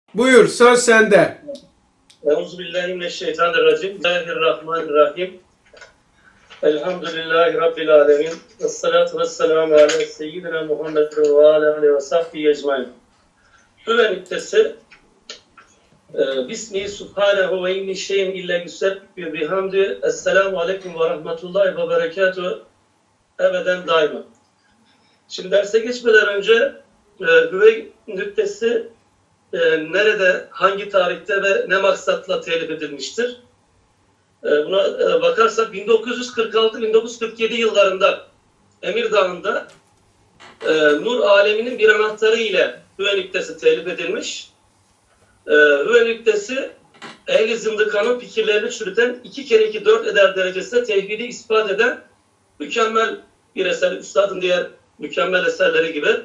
Buyur, söz sende. Euzubillahimineşşeytanirracim. Bismillahirrahmanirrahim. Elhamdülillahi Rabbil alemin. Vessalatu vesselamu ala seyyidina Muhammedin ve ala aleyhi ve sahbihi ecmaîn. Hüve nüktesi Bismihi subhanehu ve inni şeyin illa yüsebbihü bihamdü. Esselamu aleyküm ve rahmetullahi ve berekatuhu. Ebeden daima. Şimdi derse geçmeden önce hüve nüktesi nerede, hangi tarihte ve ne maksatla telif edilmiştir? Buna bakarsak 1946-1947 yıllarında Emirdağ'ında Nur aleminin bir anahtarı ile Hüve nüktesi telif edilmiş. Hüve nüktesi ehl-i zındıkanın fikirlerini çürüten 2 kere 2 4 eder derecesinde tevhidi ispat eden mükemmel bir eser. Üstadın diğer mükemmel eserleri gibi.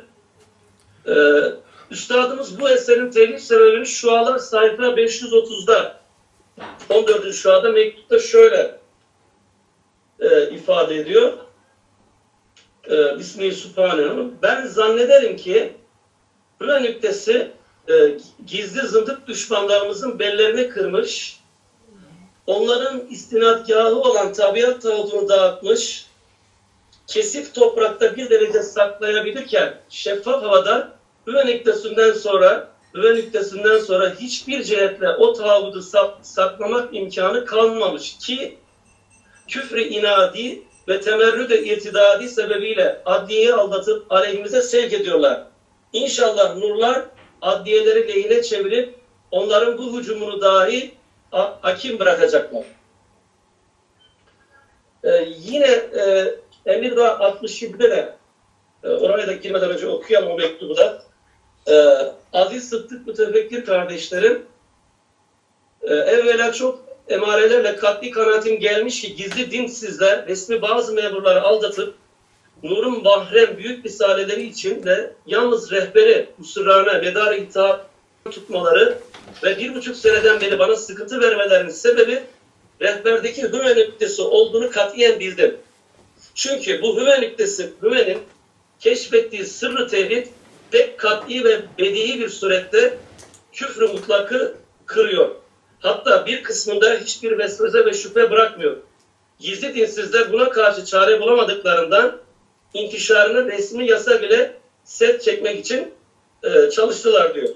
Üstadımız bu eserin telif sebebini şualar sayfa 530'da 14. şuada mektupta şöyle ifade ediyor. Bismillahirrahmanirrahim. Ben zannederim ki Hüve nüktesi gizli zındık düşmanlarımızın bellerini kırmış, onların istinadgahı olan tabiat tağutunu dağıtmış, kesif toprakta bir derece saklayabilirken şeffaf havada Hüve nüktesinden sonra hiçbir cihetle o tağutu saklamak imkanı kalmamış ki küfrü inadi ve temerrüd-i irtidadi sebebiyle adliyeyi aldatıp aleyhimize sevk ediyorlar. İnşallah nurlar adliyeleri lehine çevirip onların bu hücumunu dahi hakim bırakacaklar. Yine Emirdağ 67'de de oraya da girmeden önce okuyalım o mektubu da. Aziz Sıddık mütefekkir kardeşlerim, evvela çok emarelerle katli kanaatim gelmiş ki gizli dinsizler resmi bazı memurları aldatıp Nur'un mahrem büyük risaleleri için de yalnız rehberi husurlarına medar itaat tutmaları ve 1,5 seneden beri bana sıkıntı vermelerinin sebebi rehberdeki Hüve nüktesi olduğunu katiyen bildim. Çünkü bu Hüve nüktesi, Hüve'nin keşfettiği sırrı tevhid pek kat'i ve bedi'i bir surette küfrü mutlakı kırıyor. Hatta bir kısmında hiçbir vesvese ve şüphe bırakmıyor. Gizli dinsizler buna karşı çare bulamadıklarından intişarını resmi yasa bile set çekmek için çalıştılar diyor.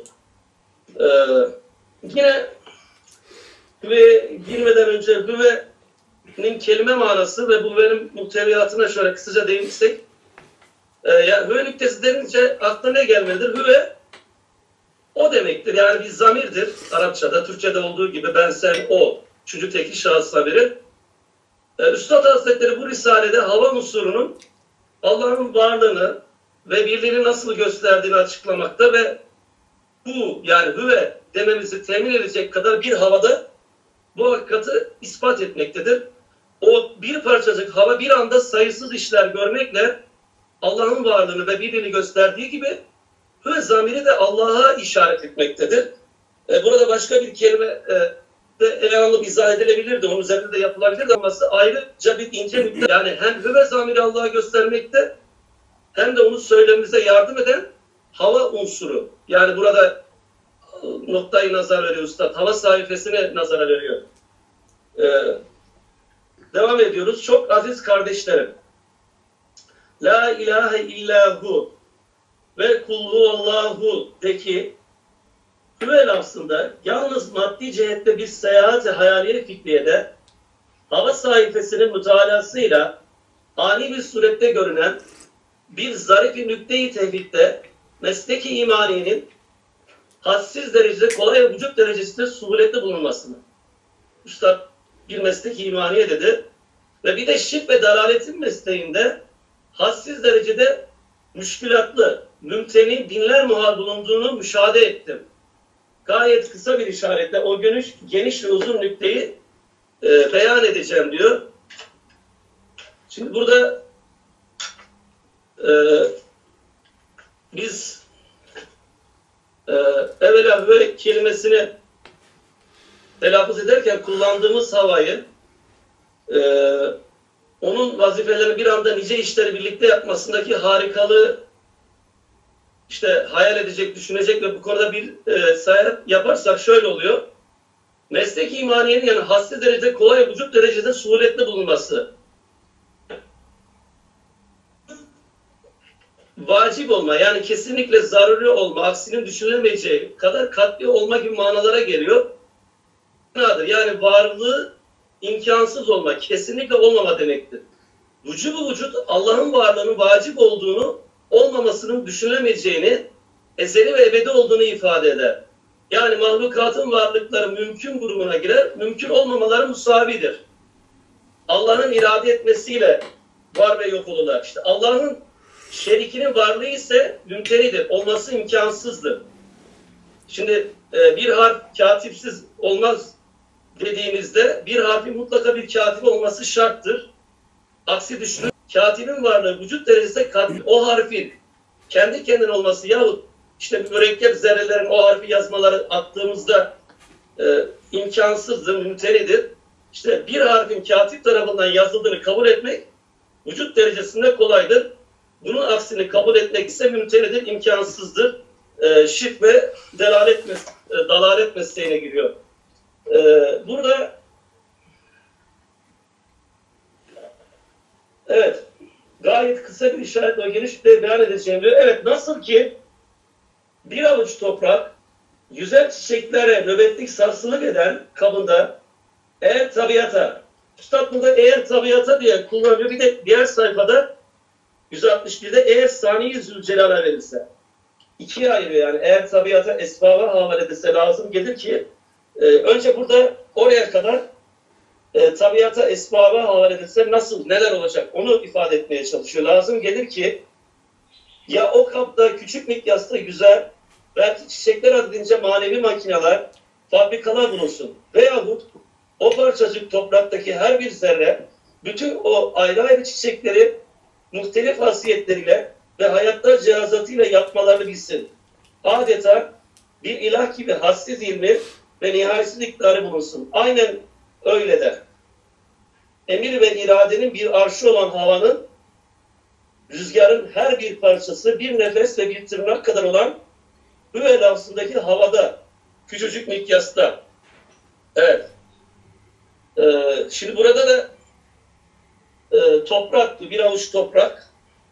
Yine Hüve'ye girmeden önce Hüve'nin kelime manası ve bu Hüve'nin muhteviyatına şöyle kısaca değinirsek, yani Hüve nüktesi denince aklına ne gelmelidir? Hüve o demektir. Yani bir zamirdir. Arapçada, Türkçede olduğu gibi ben, sen, o. Üçüncü tekil şahıs zamiri. Üstad Hazretleri bu risalede hava unsurunun Allah'ın varlığını ve birliğini nasıl gösterdiğini açıklamakta ve bu yani Hüve dememizi temin edecek kadar bir havada bu hakikati ispat etmektedir. O bir parçacık hava bir anda sayısız işler görmekle Allah'ın varlığını ve birliğini gösterdiği gibi Hüve zamiri de Allah'a işaret etmektedir. Burada başka bir kelime de ele alınıp izah edilebilirdi. Onun üzerinde de yapılabilirdi ama ayrıca bir ince nükle. Yani hem Hüve zamiri Allah'a göstermekte hem de onu söylememize yardım eden hava unsuru. Yani burada noktayı nazar veriyor Üstad. Hava sayfasını nazara veriyor. Devam ediyoruz. Çok aziz kardeşlerim. La ilahe illahu ve kulhu Allahu de ki Hüve lafzında yalnız maddi cihette bir seyahat-i hayaliye fikriyede hava sayfasının mütalasıyla ani bir surette görünen bir zarif-i nükte-i tevhidde meslek-i imaniyenin hadsiz derecede kolay ve vücut derecesinde suhuletli bulunmasını. Üstad bir meslek-i imaniye dedi ve bir de şirk ve dalaletin mesleğinde hadsiz derecede müşkülatlı, mümteni dinler muhal bulunduğunu müşahede ettim. Gayet kısa bir işaretle o geniş ve uzun nükteyi beyan edeceğim diyor. Şimdi burada biz evvela Hüve kelimesini telaffuz ederken kullandığımız havayı onun vazifelerini bir anda nice işleri birlikte yapmasındaki harikalığı işte hayal edecek, düşünecek ve bu konuda bir seyahat yaparsak şöyle oluyor. Meslek imaniyenin yani hassi derecede kolay, vücut derecede suhuletli bulunması. Vacip olma, yani kesinlikle zaruri olma, aksinin düşünülemeyeceği kadar katli olma gibi manalara geliyor. Yani varlığı imkansız olma, kesinlikle olmama demektir. Vücubu vücut, Allah'ın varlığının vacip olduğunu, olmamasının düşünülemeyeceğini, ezeli ve ebedi olduğunu ifade eder. Yani mahlukatın varlıkları mümkün grubuna girer, mümkün olmamaları musavidir. Allah'ın irade etmesiyle var ve yok olurlar. İşte Allah'ın şerikinin varlığı ise mümtenidir, olması imkansızdır. Şimdi bir harf katipsiz olmaz dediğimizde bir harfin mutlaka bir katip olması şarttır. Aksi düşünün, katibin varlığı vücut derecesinde o harfin kendi kendine olması yahut işte mürekkep zerrelerin o harfi yazmaları attığımızda imkansızdır, mümtenidir. İşte bir harfin katip tarafından yazıldığını kabul etmek vücut derecesinde kolaydır. Bunun aksini kabul etmek ise mümtenidir, imkansızdır. Şirk ve dalalet mesleğine giriyor. Burada evet, gayet kısa bir işaret ve genişlikle beyan edeceğim diyor. Evet, nasıl ki bir avuç toprak güzel çiçeklere nöbetlik sarsılık eden kabında eğer tabiata, Üstad burada eğer tabiata diye kullanıyor. Bir de diğer sayfada 161'de eğer saniye Zülcelal'a verilse. İkiye ayırıyor yani. Eğer tabiata esbaba havale edilse lazım gelir ki önce burada oraya kadar tabiata esbaba havale edilse nasıl, neler olacak onu ifade etmeye çalışıyor. Lazım gelir ki ya o kapta küçük mikyasta güzel, belki çiçekler adedince manevi makineler, fabrikalar bulunsun. Veyahut o parçacık topraktaki her bir zerre bütün o ayrı ayrı çiçekleri muhtelif hasiyetleriyle ve hayatlar cihazatıyla yapmalarını bilsin. Adeta bir ilah gibi hassiz ilmi ve nihayetsiz iktidarı bulunsun. Aynen öyle de. Emir ve iradenin bir arşı olan havanın, rüzgarın her bir parçası bir nefes ve bir tırnak kadar olan Hüve lafzındaki havada, küçücük mikyasta. Evet. Şimdi burada da toprak, bir avuç toprak.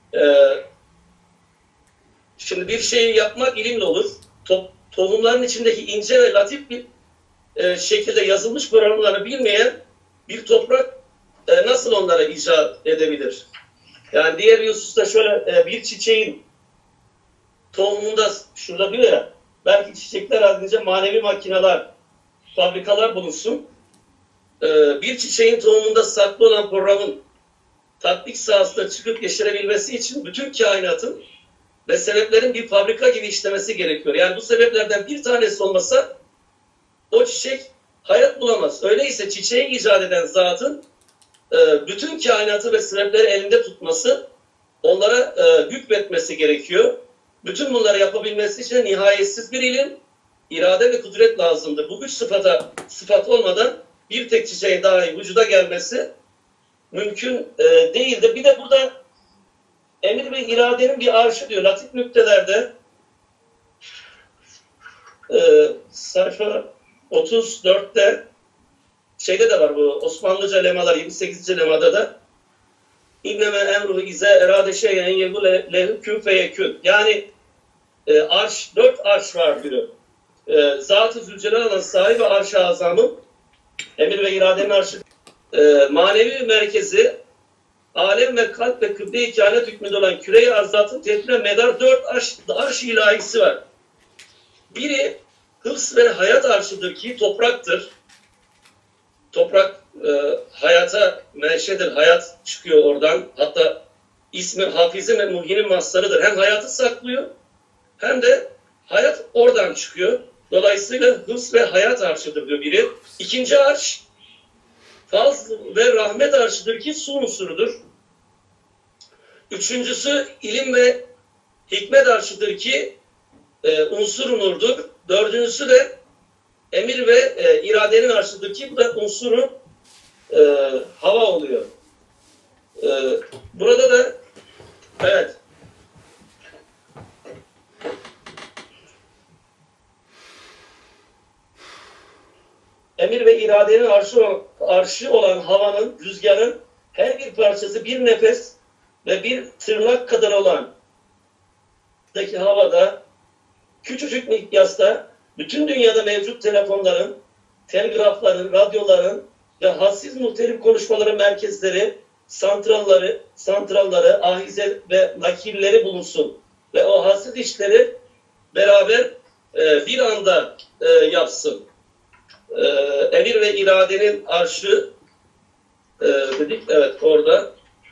Şimdi bir şeyi yapmak ilimle olur. Tohumların içindeki ince ve latif bir şekilde yazılmış programları bilmeyen bir toprak nasıl onlara icat edebilir? Yani diğer bir hususta şöyle bir çiçeğin tohumunda şurada diyor ya, belki çiçekler adınca manevi makineler, fabrikalar bulunsun. Bir çiçeğin tohumunda saklı olan programın tatbik sahasında çıkıp yeşerebilmesi için bütün kainatın ve sebeplerin bir fabrika gibi işlemesi gerekiyor. Yani bu sebeplerden bir tanesi olmasa o çiçek hayat bulamaz. Öyleyse çiçeği icat eden zatın bütün kainatı ve sebepleri elinde tutması, onlara hükmetmesi gerekiyor. Bütün bunları yapabilmesi için nihayetsiz bir ilim, irade ve kudret lazımdır. Bu üç sıfat olmadan bir tek çiçeğin dahi vücuda gelmesi mümkün değildir. Bir de burada emir ve iradenin bir arşı diyor. Latif nüktelerde sayfa 34'te şeyde de var bu Osmanlıca lemalar 28. lemada da İnneme emruhu ize erade şeyen yegul lehu kün feyekün. Yani arş, 4 arş var diyor. Zat-ı Zülcelal olan sahibi arş-ı azamın emir ve iradenin arşı manevi merkezi alem ve kalp ve kıble-i kainat hükmünde olan küre-i arzatın tedbirine medar 4 arş ilahisi var. Biri hıfz ve hayat arşıdır ki topraktır. Toprak hayata menşedir, hayat çıkıyor oradan. Hatta ismi Hafiz'in ve Muhyi'nin maslarıdır. Hem hayatı saklıyor hem de hayat oradan çıkıyor. Dolayısıyla hıfz ve hayat arşıdır diyor biri. İkinci arş fazl ve rahmet arşıdır ki su unsurudur. Üçüncüsü ilim ve hikmet arşıdır ki unsur nurdur. Dördüncüsü de emir ve iradenin arşıdır ki bu da unsuru hava oluyor. Burada da evet Emir ve iradenin arşı olan havanın, rüzgarın her bir parçası bir nefes ve bir tırnak kadar olan havada, küçücük mikyasta bütün dünyada mevcut telefonların, telgrafların, radyoların ve hassiz muhtelif konuşmaların merkezleri, santralları, ahize ve nakilleri bulunsun. Ve o hassiz işleri beraber bir anda yapsın. Emir ve iradenin arşı dedik, evet orada.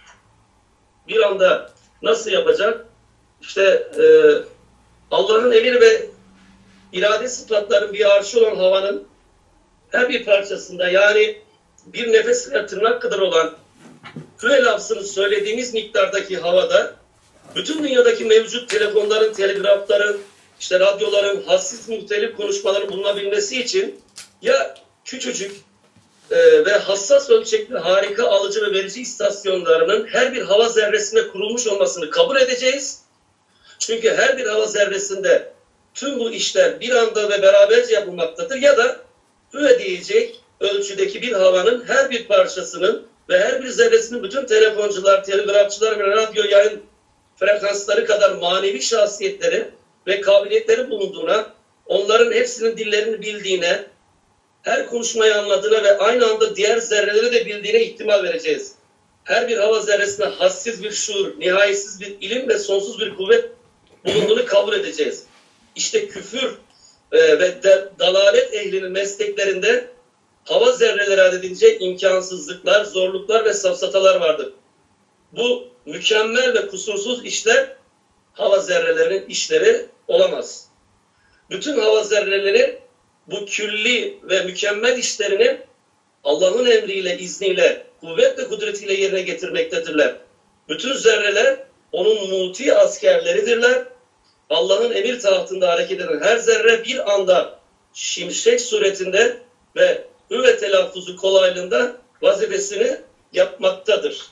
Bir anda nasıl yapacak? İşte Allah'ın emir ve irade sıfatların bir arşı olan havanın her bir parçasında, yani bir nefes ve tırnak kadar olan küre lafzını söylediğimiz miktardaki havada bütün dünyadaki mevcut telefonların, telgrafların, işte radyoların, hassiz muhtelif konuşmaların bulunabilmesi için ya küçücük ve hassas ölçekli harika alıcı ve verici istasyonlarının her bir hava zerresinde kurulmuş olmasını kabul edeceğiz. Çünkü her bir hava zerresinde tüm bu işler bir anda ve beraberce yapılmaktadır. Ya da diyecek ölçüdeki bir havanın her bir parçasının ve her bir zerresinin bütün telefoncular, telgrafçılar ve radyo yayın frekansları kadar manevi şahsiyetleri ve kabiliyetleri bulunduğuna, onların hepsinin dillerini bildiğine, her konuşmayı anladığına ve aynı anda diğer zerreleri de bildiğine ihtimal vereceğiz. Her bir hava zerresinde hassiz bir şuur, nihayetsiz bir ilim ve sonsuz bir kuvvet bulunduğunu kabul edeceğiz. İşte küfür ve dalalet ehlinin mesleklerinde hava zerreleri adedince imkansızlıklar, zorluklar ve safsatalar vardır. Bu mükemmel ve kusursuz işler hava zerrelerinin işleri olamaz. Bütün hava zerreleri bu külli ve mükemmel işlerini Allah'ın emriyle, izniyle, kuvvet ve kudretiyle yerine getirmektedirler. Bütün zerreler onun muti askerleridirler. Allah'ın emir tahtında hareket eden her zerre bir anda şimşek suretinde ve ve telaffuzu kolaylığında vazifesini yapmaktadır.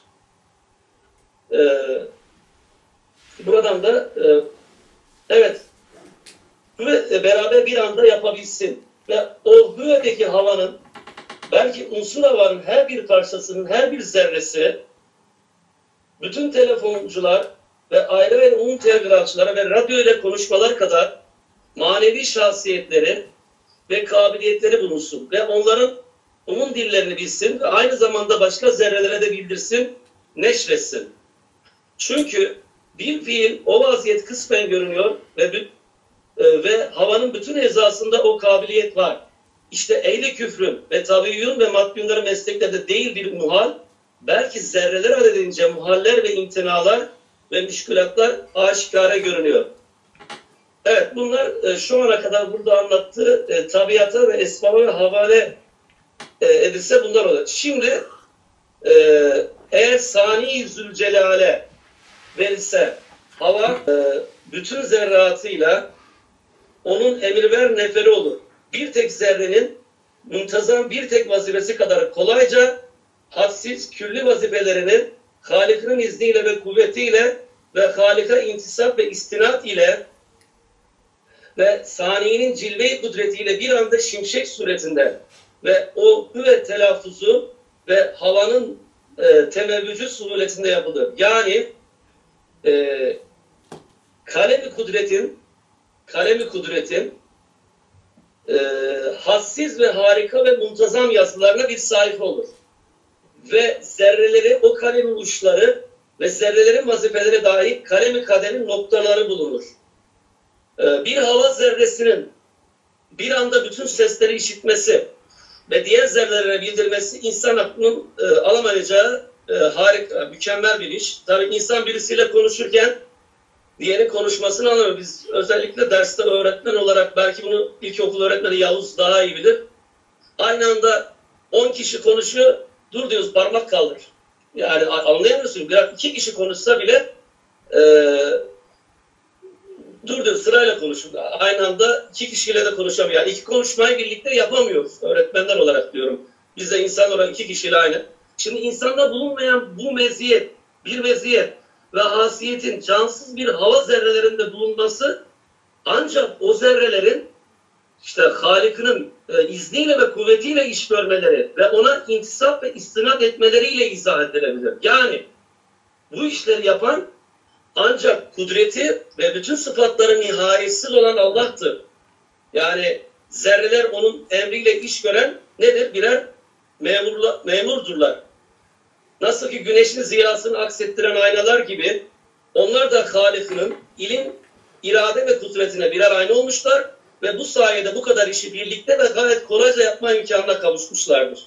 Buradan da evet, beraber bir anda yapabilsin. Ve o hüvedeki havanın, belki unsur havanın her bir parçasının her bir zerresi, bütün telefoncular ve ayrı ve umum telgrafçılara ve radyo ile konuşmalar kadar manevi şahsiyetleri ve kabiliyetleri bulunsun. Ve onların umum dillerini bilsin ve aynı zamanda başka zerrelere de bildirsin, neşretsin. Çünkü bir fiil o vaziyet kısmen görünüyor ve havanın bütün eczasında o kabiliyet var. İşte ehli küfrün ve tabiyyun ve matbunların mesleklerde değil bir muhal, belki zerreler adedince muhaller ve imtinalar ve müşkülatlar aşikare görünüyor. Evet, bunlar şu ana kadar burada anlattığı tabiata ve esbaba havale edilse bunlar olur. Şimdi eğer Sani Zülcelal'e verilse hava bütün zerratıyla onun emirver neferi olur. Bir tek zerrenin muntazam bir tek vazifesi kadar kolayca hadsiz külli vazifelerini Halik'in izniyle ve kuvvetiyle ve Halik'a intisap ve istinat ile ve saniyenin cilve-i kudretiyle bir anda şimşek suretinde ve o hüve telaffuzu ve havanın temevvücü suhuletinde yapılır. Yani kalemi kudretin hassiz ve harika ve muntazam yazılarına bir sahip olur. Ve zerreleri, o kalemin uçları ve zerrelerin vazifeleri dahi kalemi kaderin noktaları bulunur. Bir hava zerresinin bir anda bütün sesleri işitmesi ve diğer zerrelere bildirmesi insan aklının alamayacağı harika, mükemmel bir iş. Tabii insan birisiyle konuşurken diğerinin konuşmasını anlamıyor. Biz özellikle derste öğretmen olarak, belki bunu ilkokul öğretmeni Yavuz daha iyi bilir. Aynı anda 10 kişi konuşuyor, dur diyoruz, parmak kaldır. Yani anlayamıyorsun. Biraz 2 kişi konuşsa bile dur diyor, sırayla konuşun. Aynı anda 2 kişiyle de konuşamıyor. Yani 2 konuşmayı birlikte yapamıyoruz öğretmenler olarak diyorum. Biz de insan olarak 2 kişiyle aynı. Şimdi insanda bulunmayan bu meziyet, bir meziyet ve hasiyetin cansız bir hava zerrelerinde bulunması Ancak o zerrelerin işte Halık'ın izniyle ve kuvvetiyle iş görmeleri ve ona intisap ve istinad etmeleriyle izah edilebilir. Yani bu işleri yapan ancak kudreti ve bütün sıfatları nihayetsiz olan Allah'tır. Yani zerreler onun emriyle iş gören nedir? Birer memurdurlar. Nasıl ki güneşin ziyasını aksettiren aynalar gibi onlar da Halık'ın ilim, irade ve kudretine birer ayna olmuşlar ve bu sayede bu kadar işi birlikte ve gayet kolayca yapma imkanına kavuşmuşlardır.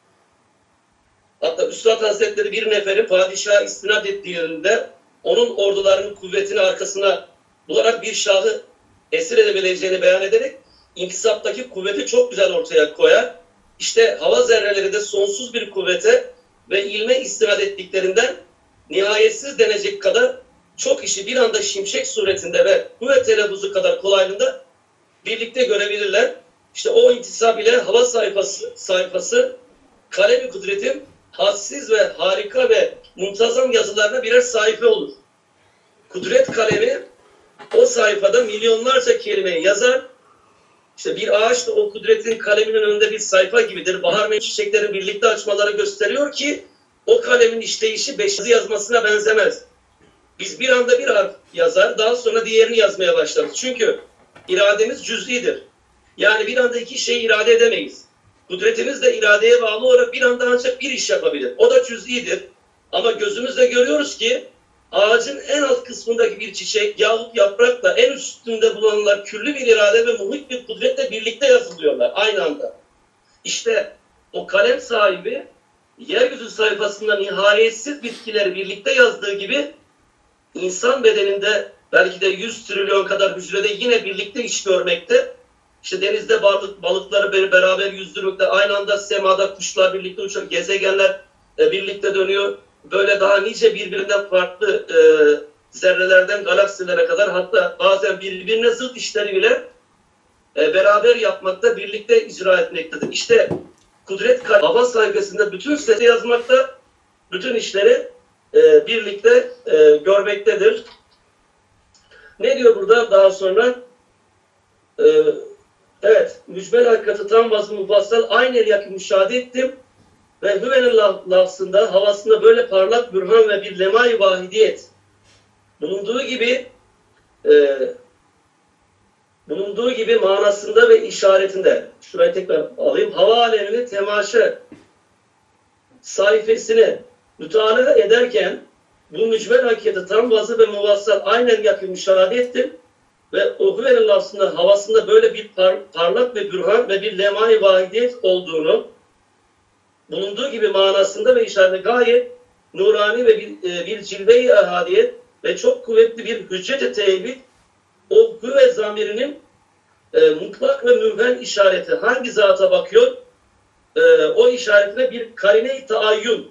Hatta Üstad Hazretleri bir neferi padişaha istinad ettiğinde onun ordularının kuvvetini arkasına bularak bir şahı esir edebileceğini beyan ederek intisaptaki kuvveti çok güzel ortaya koyar. İşte hava zerreleri de sonsuz bir kuvvete ve ilme istinad ettiklerinden nihayetsiz denecek kadar çok işi bir anda şimşek suretinde ve kuvvet telaffuzu kadar kolaylığında birlikte görebilirler. İşte o intisap ile hava sayfası kalem-i kudretin hadsiz ve harika ve muntazam yazılarına birer sayfa olur. Kudret kalemi o sayfada milyonlarca kelimeyi yazar. İşte bir ağaç da o kudretin kaleminin önünde bir sayfa gibidir. Bahar ve çiçeklerin birlikte açmaları gösteriyor ki o kalemin işleyişi beş yazı yazmasına benzemez. Biz bir anda bir harf yazar, daha sonra diğerini yazmaya başlarız. Çünkü irademiz cüz'idir. Yani bir anda iki şeyi irade edemeyiz. Kudretimiz de iradeye bağlı olarak bir anda ancak bir iş yapabilir. O da cüz'idir. Ama gözümüzle görüyoruz ki ağacın en alt kısmındaki bir çiçek yahut yaprakla en üstünde bulunanlar küllü bir irade ve muhit bir kudretle birlikte yazılıyorlar aynı anda. İşte o kalem sahibi yeryüzü sayfasında nihayetsiz bitkileri birlikte yazdığı gibi insan bedeninde belki de 100 trilyon kadar hücrede yine birlikte iş görmekte. İşte denizde balıkları beraber yüzdürmekte, aynı anda semada kuşlar birlikte uçuyor, gezegenler birlikte dönüyor. Böyle daha nice birbirinden farklı zerrelerden galaksilere kadar, hatta bazen birbirine zıt işleri bile beraber yapmakta, birlikte icra etmektedir. İşte kudret hava sayfasında bütün sesi yazmakta, bütün işleri birlikte görmektedir. Ne diyor burada daha sonra? Evet, mücmel hakikati tam vazı mufassal aynı yakın müşahede ettim ve hüvenin lafzında, havasında böyle parlak bürhan ve bir lemay vahidiyet bulunduğu gibi manasında ve işaretinde, şurayı tekrar alayım, hava alemini temaşa sayfasını mütalaa ederken bu mücmel hakikati tam vazı ve muvassal aynen yakın müşahede ettim ve o hüvenin lafzında, havasında böyle bir parlak ve bürhan ve bir lemay vahidiyet olduğunu bulunduğu gibi manasında ve işaretinde gayet nurani ve bir cilve-i ahadiyet ve çok kuvvetli bir hüccet-i tevhid, o hüve zamirinin mutlak ve mübhen işareti hangi zata bakıyor? O işaretine bir karine-i taayyün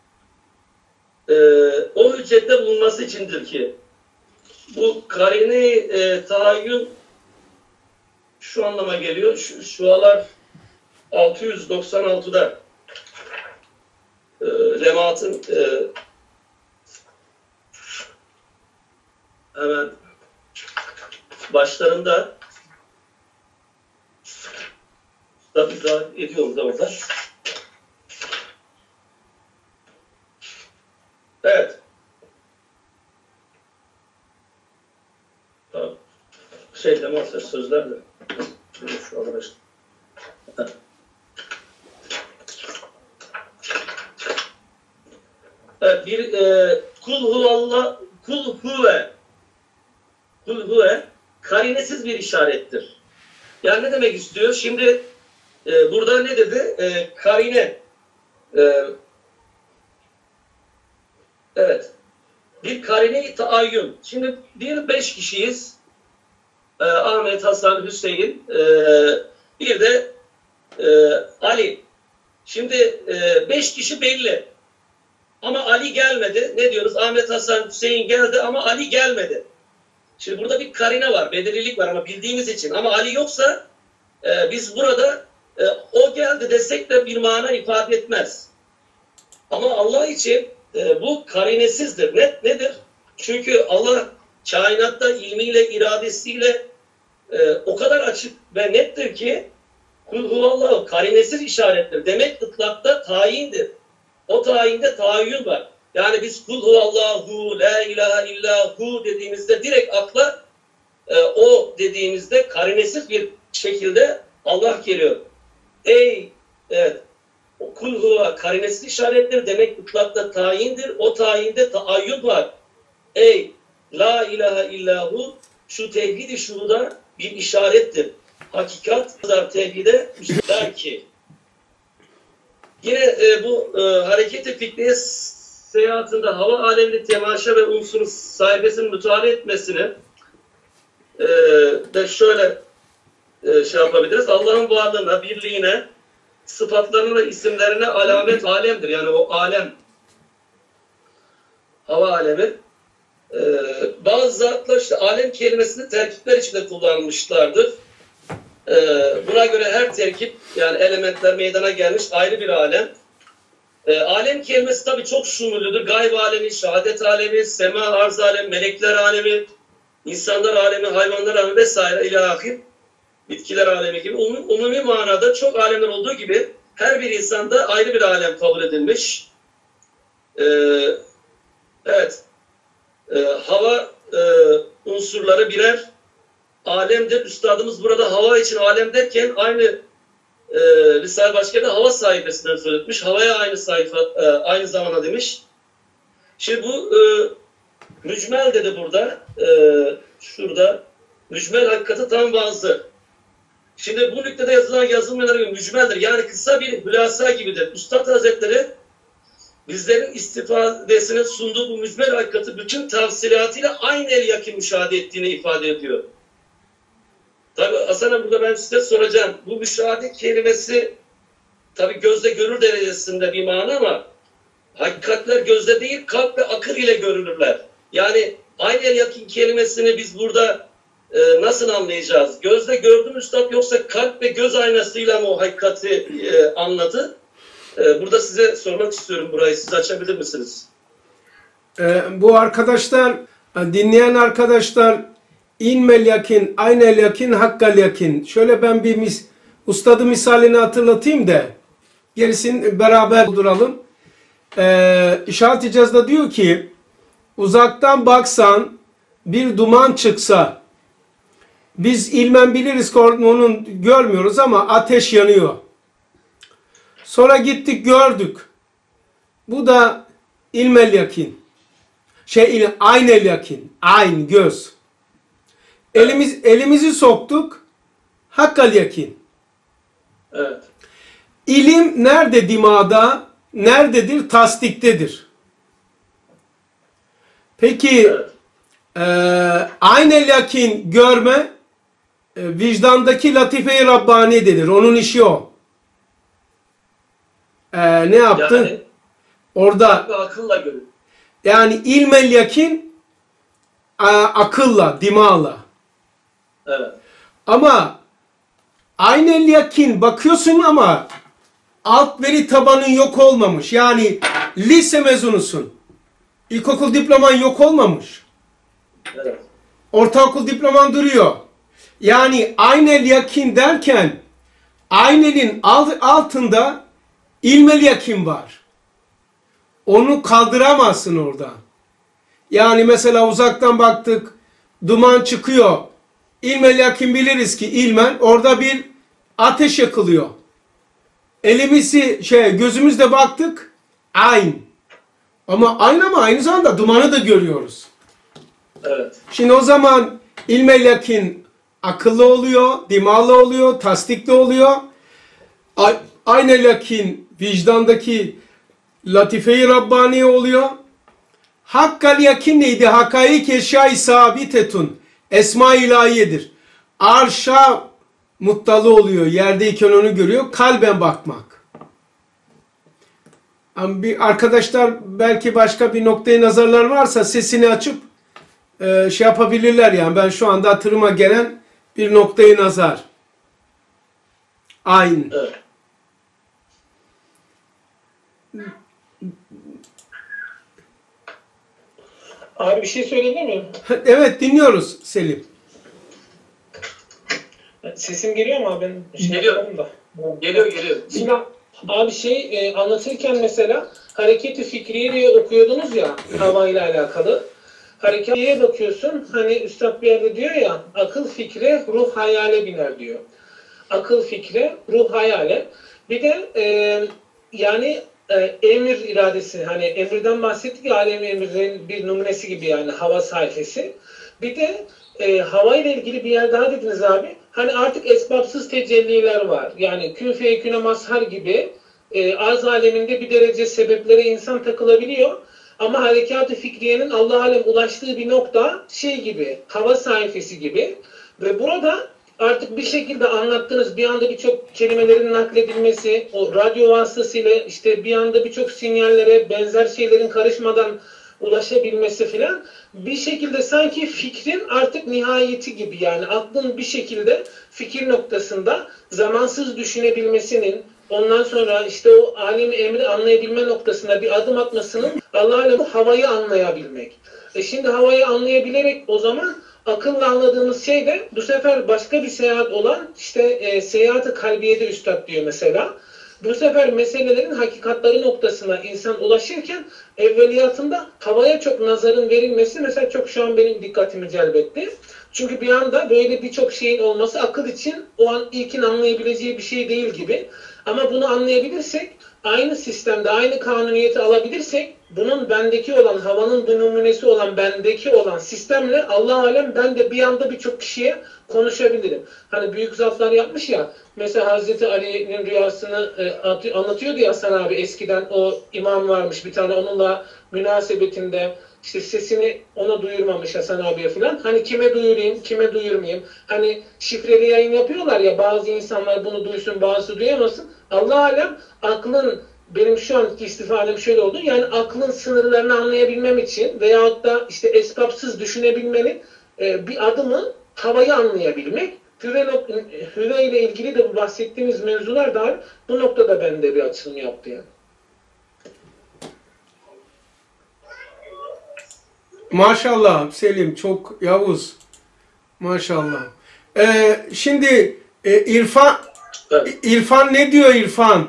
o hüccette bulunması içindir ki bu karine-i taayyün şu anlama geliyor. Şualar 696'da Lemaat'ın hemen başlarında da izah ediyoruz da orada. Evet. Lemaat sözlerle şu arkadaşlar. Evet, bir kul huve karinesiz bir işarettir. Yani ne demek istiyor? Şimdi burada ne dedi? Karine. Evet. Bir karine-i taayyün. Şimdi 5 kişiyiz. Ahmet, Hasan, Hüseyin, bir de Ali. Şimdi 5 kişi belli. Ama Ali gelmedi. Ne diyoruz? Ahmet, Hasan, Hüseyin geldi ama Ali gelmedi. Şimdi burada bir karine var, belirlilik var ama bildiğimiz için. Ama Ali yoksa biz burada o geldi desek de bir mana ifade etmez. Ama Allah için bu karinesizdir. Nedir? Çünkü Allah kainatta ilmiyle, iradesiyle o kadar açık ve nettir ki kul huvallahu karinesiz işarettir. Demek ıtlakta tayindir. O tayinde tahayyül var. Yani biz kul huvallahu la ilahe illahu dediğimizde direkt akla o dediğimizde karinesiz bir şekilde Allah geliyor. Evet. O kul huva karinesiz işarettir. Demek ıtlakta tayindir. O tayinde taayyül var. La ilahe illahu şu tevhid-i şuhuda bir işarettir. Hakikat kadar tevhide der ki. Yine bu hareket-i fikriye seyahatinde hava alemini temaşa ve unsuru sahibesinin müteala etmesini de şöyle şey yapabiliriz. Allah'ın varlığına, birliğine, sıfatlarına ve isimlerine alamet alemdir. Yani o alem, hava alemi. Bazı zatlar işte alem kelimesini terkipler içinde kullanmışlardır. Buna göre her terkip, yani elementler meydana gelmiş ayrı bir alem. Alem kelimesi tabii çok şumurludur. Gayb alemi, şehadet alemi, sema, arz alemi, melekler alemi, insanlar alemi, hayvanlar alemi vesaire ilahir, bitkiler alemi gibi umumi manada çok alemler olduğu gibi her bir insanda ayrı bir alem kabul edilmiş. Evet. Hava unsurları birer alemdir. Üstadımız burada hava için alem derken aynı Risale-i Başkâr'da hava sayfasından söz etmiş. Havaya aynı sayfa, aynı zamana demiş. Şimdi bu mücmel dedi burada. Şurada. Mücmel hakikati tam bazı. Şimdi bu nüktede yazılan yazılmalar gibi mücmeldir. Yani kısa bir hülasa gibidir. Üstad Hazretleri bizlerin istifadesine sunduğu bu mücmel hakikati bütün tafsilatıyla aynı el yakın müşahede ettiğini ifade ediyor. Tabi Hasan abi burada ben size soracağım. Bu müşahede kelimesi tabi gözle görür derecesinde bir mana ama hakikatler gözle değil kalp ve akıl ile görülürler. Yani aynı el yakın kelimesini biz burada nasıl anlayacağız? Gözle gördü mü üstad yoksa kalp ve göz aynasıyla mı o hakikati anladı? Burada size sormak istiyorum burayı. Siz açabilir misiniz? Bu arkadaşlar, dinleyen arkadaşlar İlmel yakin, aynel yakin, hakkal yakin. Şöyle ben bir ustadı misalini hatırlatayım da gerisini beraber duralım. İşaret-i Caz'da diyor ki uzaktan baksan bir duman çıksa biz ilmen biliriz ki onu görmüyoruz ama ateş yanıyor. Sonra gittik gördük. Bu da ilmel yakin. Aynel yakin. Ayn, göz. Elimizi soktuk. Hakkal yakin. Evet. İlim nerede dimağda? Nerededir? Tasdiktedir. Peki aynel yakin görme vicdandaki latife-i Rabbani'dedir. Onun işi o. Ne yaptı? Yani, orada akılla görür. yani ilmel yakin akılla, dimağla. Evet. Ama aynel yakin bakıyorsun ama alt veri tabanın yok olmamış. Yani lise mezunusun. İlkokul diploman yok olmamış. Evet. Ortaokul diploman duruyor. Yani aynel yakin derken aynelin altında ilmel yakin var. Onu kaldıramazsın orada. Yani mesela uzaktan baktık, duman çıkıyor. İlmel yakin biliriz ki ilmen orada bir ateş yakılıyor. Gözümüzle baktık ayn. Ama aynı zamanda dumanı da görüyoruz. Evet. Şimdi o zaman ilmel yakin akıllı oluyor, dimağlı oluyor, tasdikli oluyor. Aynel yakin vicdandaki latife-i Rabbani oluyor. Hakkal yakin neydi? Hakaik eşya-i sabitetun. Esma-i ilahiyedir. Arşa muttalı oluyor. Yerdeyken onu görüyor. Kalben bakmak. Ama bir arkadaşlar belki başka bir noktaya nazarlar varsa sesini açıp şey yapabilirler yani. Ben şu anda hatırıma gelen bir noktaya nazar. Aynı. Evet. Abi bir şey söyleyebilir miyim? Evet dinliyoruz Selim. Sesim geliyor mu abi? Ben şey Geliyor. yapamadım da. Geliyor geliyor. Şimdi abi anlatırken mesela hareket-i fikriye diye okuyordunuz ya havayla alakalı. Hareketiye bakıyorsun hani üstad bir yerde diyor ya akıl fikre ruh hayale biner diyor. Akıl fikre ruh hayale. Bir de yani emir iradesi hani emirden bahsettik ya alem emirlerin bir numunesi gibi yani hava sayfası. Bir de hava ile ilgili bir yer daha dediniz abi. Hani artık esbabsız tecelliler var. Yani kün feyküne mazhar gibi arz aleminde bir derece sebeplere insan takılabiliyor. Ama harekat-ı fikriyenin Allah alem ulaştığı bir nokta şey gibi, hava sayfası gibi. Ve burada artık bir şekilde anlattığınız bir anda birçok kelimelerin nakledilmesi, o radyo vasıtasıyla işte bir anda birçok sinyallere benzer şeylerin karışmadan ulaşabilmesi filan bir şekilde sanki fikrin artık nihayeti gibi yani aklın bir şekilde fikir noktasında zamansız düşünebilmesinin ondan sonra işte o alemi emri anlayabilme noktasına bir adım atmasının Allah'ın havayı anlayabilmek. Şimdi havayı anlayabilerek o zaman akılla anladığımız şey de bu sefer başka bir seyahat olan işte seyahat-ı kalbiyede üstad diyor mesela. Bu sefer meselelerin hakikatları noktasına insan ulaşırken evveliyatında havaya çok nazarın verilmesi mesela çok şu an benim dikkatimi celbetti. Çünkü bir anda böyle birçok şeyin olması akıl için o an ilkin anlayabileceği bir şey değil gibi. Ama bunu anlayabilirsek, aynı sistemde, aynı kanuniyeti alabilirsek, bunun bendeki olan, havanın bir numunesi olan bendeki olan sistemle Allah alem ben de bir anda birçok kişiye konuşabilirim. Hani büyük zatlar yapmış ya, mesela Hazreti Ali'nin rüyasını anlatıyordu ya Hasan abi eskiden o imam varmış bir tane onunla münasebetinde işte sesini ona duyurmamış Hasan abiye falan. Hani kime duyurayım, kime duyurmayayım. Hani şifreli yayın yapıyorlar ya bazı insanlar bunu duysun, bazısı duyamasın. Allah alem aklın benim şu anki istifadem şöyle oldu. Yani aklın sınırlarını anlayabilmem için veyahut da işte esbabsız düşünebilmenin bir adımı havayı anlayabilmek. Hüve ile ilgili de bu bahsettiğimiz mevzular da bu noktada bende bir açılım yaptı yani. Maşallah Selim çok Yavuz. Maşallah. Şimdi İrfan Evet. İrfan ne diyor İrfan?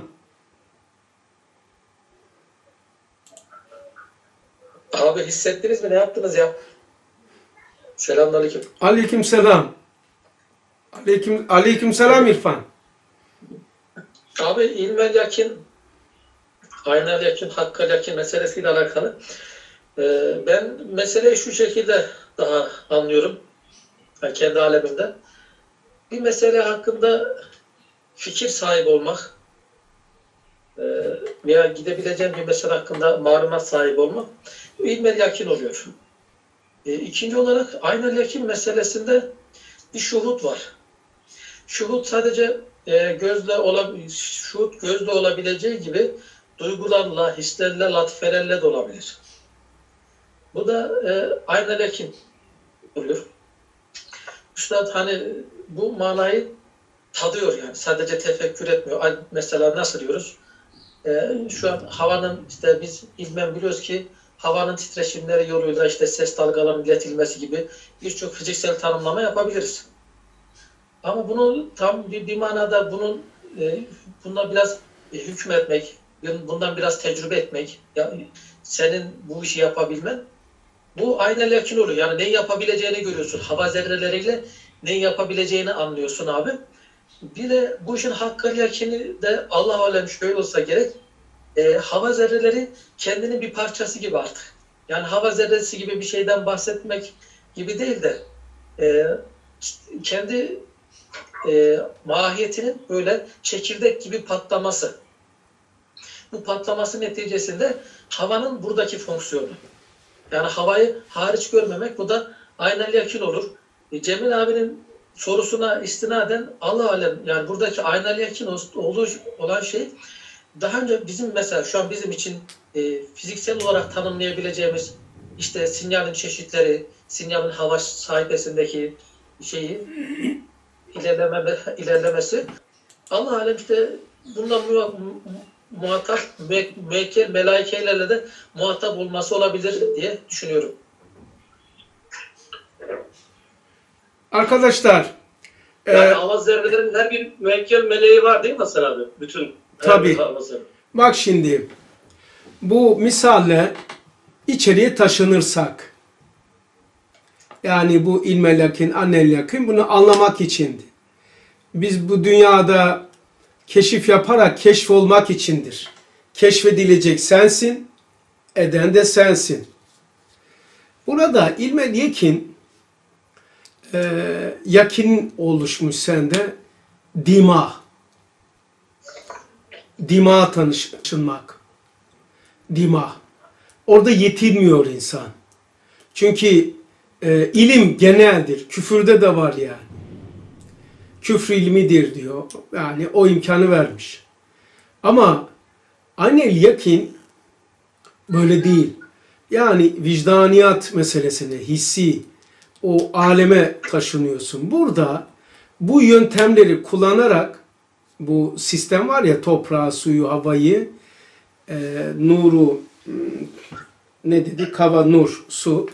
Abi hissettiniz mi? Ne yaptınız ya? Selamünaleyküm. Aleykümselam. Aleykümselam İrfan. Abi ilmel yakin, aynel yakin, hakkal yakin meselesiyle alakalı. Ben meseleyi şu şekilde daha anlıyorum. Yani kendi alemimde. Bir mesele hakkında fikir sahibi olmak veya gidebileceğim bir mesele hakkında malumat sahibi olmak bu ilmel yakin oluyor. İkinci olarak aynel yakin meselesinde bir şuhut var. Şuhut sadece şuhut gözle olabileceği gibi duygularla, hislerle, latifelerle de olabilir. Bu da aynel yakin oluyor. Üstad hani bu manayı tadıyor yani. Sadece tefekkür etmiyor. Mesela nasıl diyoruz? Şu an havanın işte biz ilmen biliyoruz ki havanın titreşimleri yoluyla işte ses dalgalarının iletilmesi gibi birçok fiziksel tanımlama yapabiliriz. Ama bunu tam bir manada bununla biraz hükmetmek, bundan biraz tecrübe etmek, yani senin bu işi yapabilmen, bu aynel yakin oluyor. Yani neyi yapabileceğini görüyorsun. Hava zerreleriyle neyi yapabileceğini anlıyorsun abi. Bir de bu işin hakkal yakini de Allah alem şöyle olsa gerek, hava zerreleri kendinin bir parçası gibi artık. Yani hava zerresi gibi bir şeyden bahsetmek gibi değil de kendi mahiyetinin böyle çekirdek gibi patlaması. Bu patlaması neticesinde havanın buradaki fonksiyonu. Yani havayı hariç görmemek, bu da aynel yakin olur. Cemil abinin sorusuna istinaden Allah alem yani buradaki aynel yakin olan şey daha önce bizim mesela şu an bizim için fiziksel olarak tanımlayabileceğimiz işte sinyalin çeşitleri, sinyalin hava sahibesindeki şeyi ilerlemesi. Allah alem işte bundan muhatap melaikelerle de muhatap olması olabilir diye düşünüyorum. Arkadaşlar Yani hava zerrelerinin her bir müekkel meleği var değil mi Hasan abi? Bütün Tabii. hava zerre. Bak şimdi, bu misalle içeriye taşınırsak, yani bu ilmel yakin, annel yakin, bunu anlamak içindi. Biz bu dünyada keşif yaparak keşfolmak içindir. Keşfedilecek sensin, eden de sensin. Burada ilmel yakin, yakin oluşmuş sende, dima tanışmak. Dima. Orada yetinmiyor insan. Çünkü ilim geneldir. Küfürde de var yani. Küfür ilmidir diyor. Yani o imkanı vermiş. Ama aynel yakin böyle değil. Yani vicdaniyat meselesine, hissi, o aleme taşınıyorsun. Burada bu yöntemleri kullanarak, bu sistem var ya, toprağı, suyu, havayı, nuru, ne dedik? Hava, nur, su.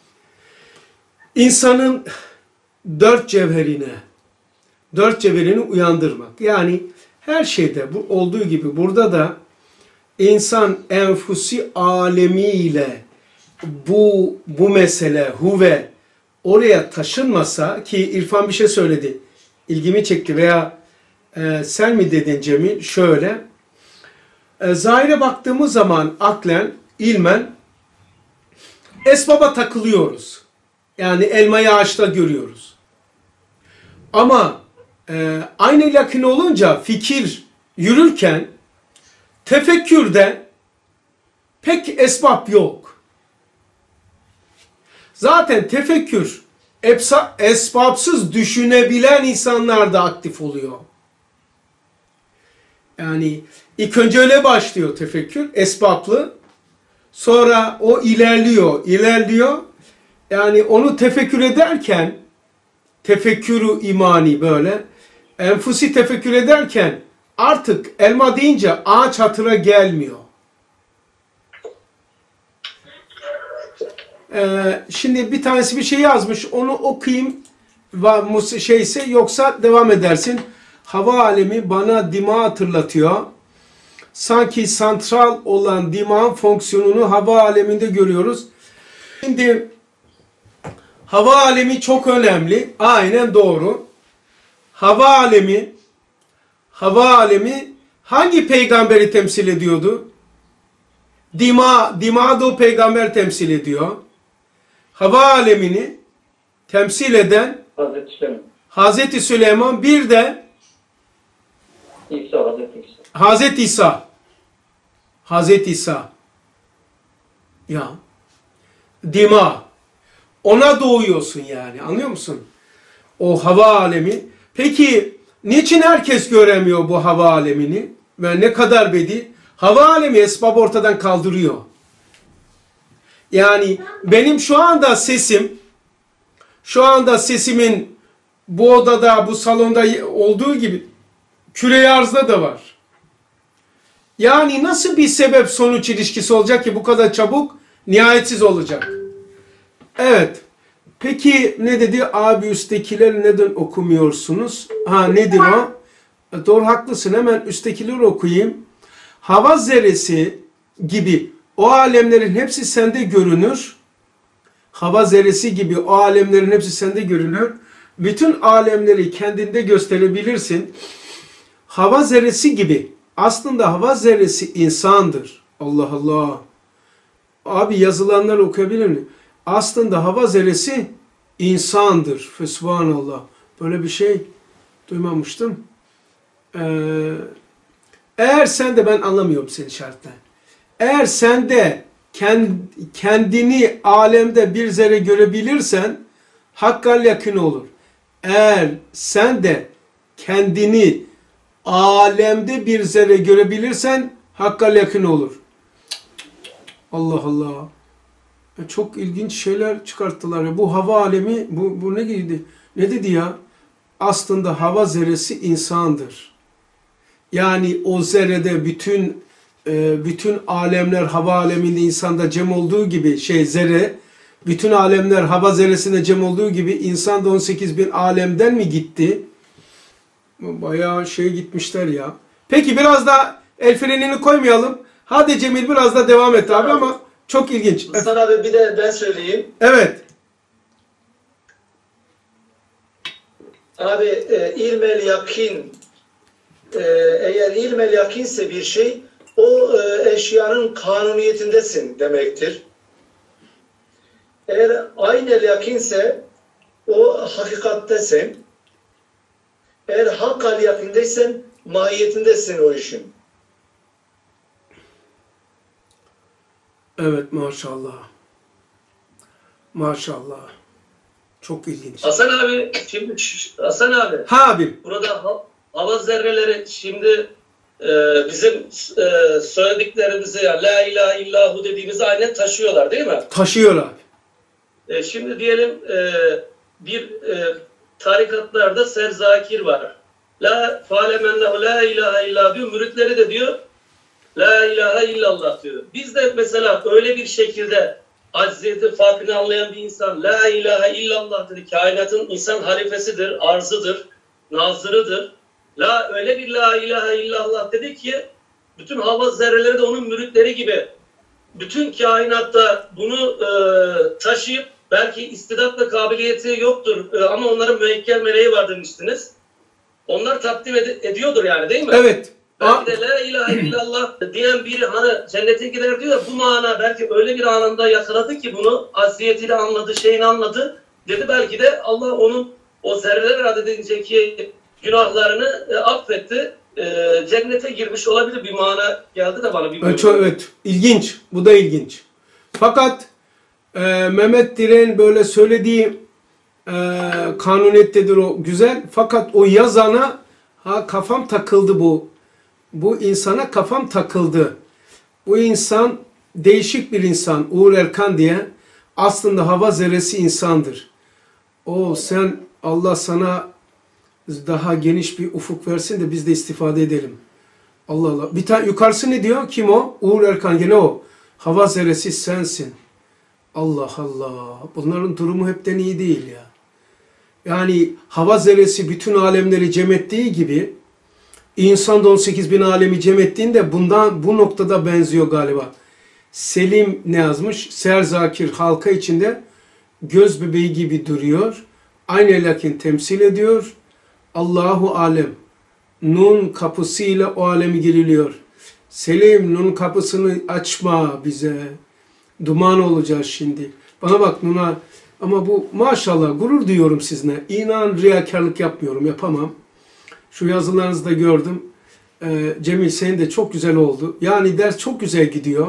İnsanın dört cevherini uyandırmak. Yani her şeyde bu olduğu gibi burada da insan enfusi alemiyle bu mesele, huve oraya taşınmasa, ki İrfan bir şey söyledi, ilgimi çekti veya sen mi dedin Cemil? Şöyle, zahire baktığımız zaman aklen, ilmen esbaba takılıyoruz. Yani elmayı ağaçta görüyoruz. Ama aynı yakın olunca fikir yürürken tefekkürde pek esbab yok. Zaten tefekkür esbabsız düşünebilen insanlar da aktif oluyor. Yani ilk önce öyle başlıyor tefekkür, esbaplı. Sonra o ilerliyor. Yani onu tefekkür ederken, tefekkürü imani böyle, enfusi tefekkür ederken artık elma deyince ağaç hatıra gelmiyor. Şimdi bir tanesi bir şey yazmış, onu okuyayım, şeyse yoksa devam edersin. Hava alemi bana dima hatırlatıyor. Sanki santral olan dimağın fonksiyonunu hava aleminde görüyoruz. Şimdi hava alemi çok önemli. Aynen doğru. Hava alemi hangi peygamberi temsil ediyordu? Dima da o peygamber temsil ediyor. Hava alemini temsil eden Hazreti Süleyman, bir de Hazreti İsa. Ya. Dima. Ona doğuyorsun yani. Anlıyor musun? O hava alemi. Peki niçin herkes göremiyor bu hava alemini? Ve ne kadar bedi? Hava alemi esbabı ortadan kaldırıyor. Yani benim şu anda sesimin bu odada, bu salonda olduğu gibi küre-i arzda da var. Yani nasıl bir sebep sonuç ilişkisi olacak ki bu kadar çabuk nihayetsiz olacak? Evet. Peki ne dedi? Abi üsttekileri neden okumuyorsunuz? Nedir o? Doğru, haklısın. Hemen üsttekileri okuyayım. Hava zerresi gibi o alemlerin hepsi sende görünür. Hava zerresi gibi o alemlerin hepsi sende görünür. Bütün alemleri kendinde gösterebilirsin. Hava zerresi gibi. Aslında hava zerresi insandır. Allah Allah. Abi yazılanları okuyabilir miyim? Aslında hava zerresi insandır. Fesubhanallah. Böyle bir şey duymamıştım. Eğer sen de, ben anlamıyorum seni şartlar. Eğer sen de kendini alemde bir zerre görebilirsen hakkal yakın olur. Eğer sen de kendini alemde bir zerre görebilirsen hakkal yakın olur. Allah Allah. Çok ilginç şeyler çıkarttılar ya. Bu hava alemi, bu ne giydi? Ne dedi ya? Aslında hava zerresi insandır. Yani o zerrede bütün alemler hava aleminde insanda cem olduğu gibi zerre, bütün alemler hava zerresinde cem olduğu gibi insan da 18.000 alemden mi gitti? Bayağı şey gitmişler ya. Peki biraz da el frenini koymayalım. Hadi Cemil biraz da devam et abi ama çok ilginç. Hasan abi bir de ben söyleyeyim. Evet. Abi ilmel yakin, eğer ilmel yakinse bir şey, o eşyanın kanuniyetindesin demektir. Eğer aynel yakinse o hakikattesin. Eğer hakkal yakindeysen mahiyetindesin o işin. Evet maşallah. Maşallah. Çok ilginç. Hasan abi, şimdi Hasan abi, Ha abi. burada hava zerreleri şimdi bizim söylediklerimizi ya la ilahe illahu dediğimizi aynen taşıyorlar değil mi? Taşıyor abi. Şimdi diyelim bir tarikatlarda serzakir var. La falemennehu la ilahe illa diyor. Müritleri de diyor la ilahe illallah diyor. Biz de mesela öyle bir şekilde acziyeti farkını anlayan bir insan la ilahe illallah dedi. Kainatın insan halifesidir, arzıdır, nazırıdır. Öyle bir la ilahe illallah dedi ki bütün hava zerreleri de onun müritleri gibi bütün kainatta bunu taşıyıp belki istidat ve kabiliyeti yoktur ama onların müekkel meleği var demiştiniz. Onlar takdim ediyordur yani değil mi? Evet. Belki de la ilahe illallah diyen biri hani cennete gider diyor ya, bu mana belki öyle bir anında yakaladı ki bunu aziyetiyle anladı, şeyini anladı. Dedi belki de Allah onun o zerreler adedince günahlarını affetti. Cennete girmiş olabilir, bir mana geldi de bana. Evet. İlginç. Bu da ilginç. Fakat Mehmet Dire'nin böyle söylediği kanuniyettedir o güzel. Fakat o yazana kafam takıldı bu. Bu insana kafam takıldı. Bu insan değişik bir insan. Uğur Erkan diye. Aslında hava zerresi insandır. Sen Allah sana daha geniş bir ufuk versin de biz de istifade edelim. Allah Allah. Bir tane yukarısı ne diyor? Kim o? Uğur Erkan gene o. Hava zerresi sensin. Allah Allah. Bunların durumu hepten iyi değil ya. Yani hava zerresi bütün alemleri cem ettiği gibi insan da 18.000 alemi cem ettiğinde bu noktada benziyor galiba. Selim ne yazmış? Serzakir halka içinde göz bebeği gibi duruyor. Aynı lakin temsil ediyor. Allahu alem. Nun kapısıyla o alemi giriliyor. Selim nun kapısını açma bize. Duman olacağız şimdi. Bana bak Nuna. Ama bu maşallah gurur duyuyorum sizinle. İnan riyakarlık yapmıyorum. Yapamam. Şu yazılarınızı da gördüm. Cemil senin de çok güzel oldu. Yani ders çok güzel gidiyor.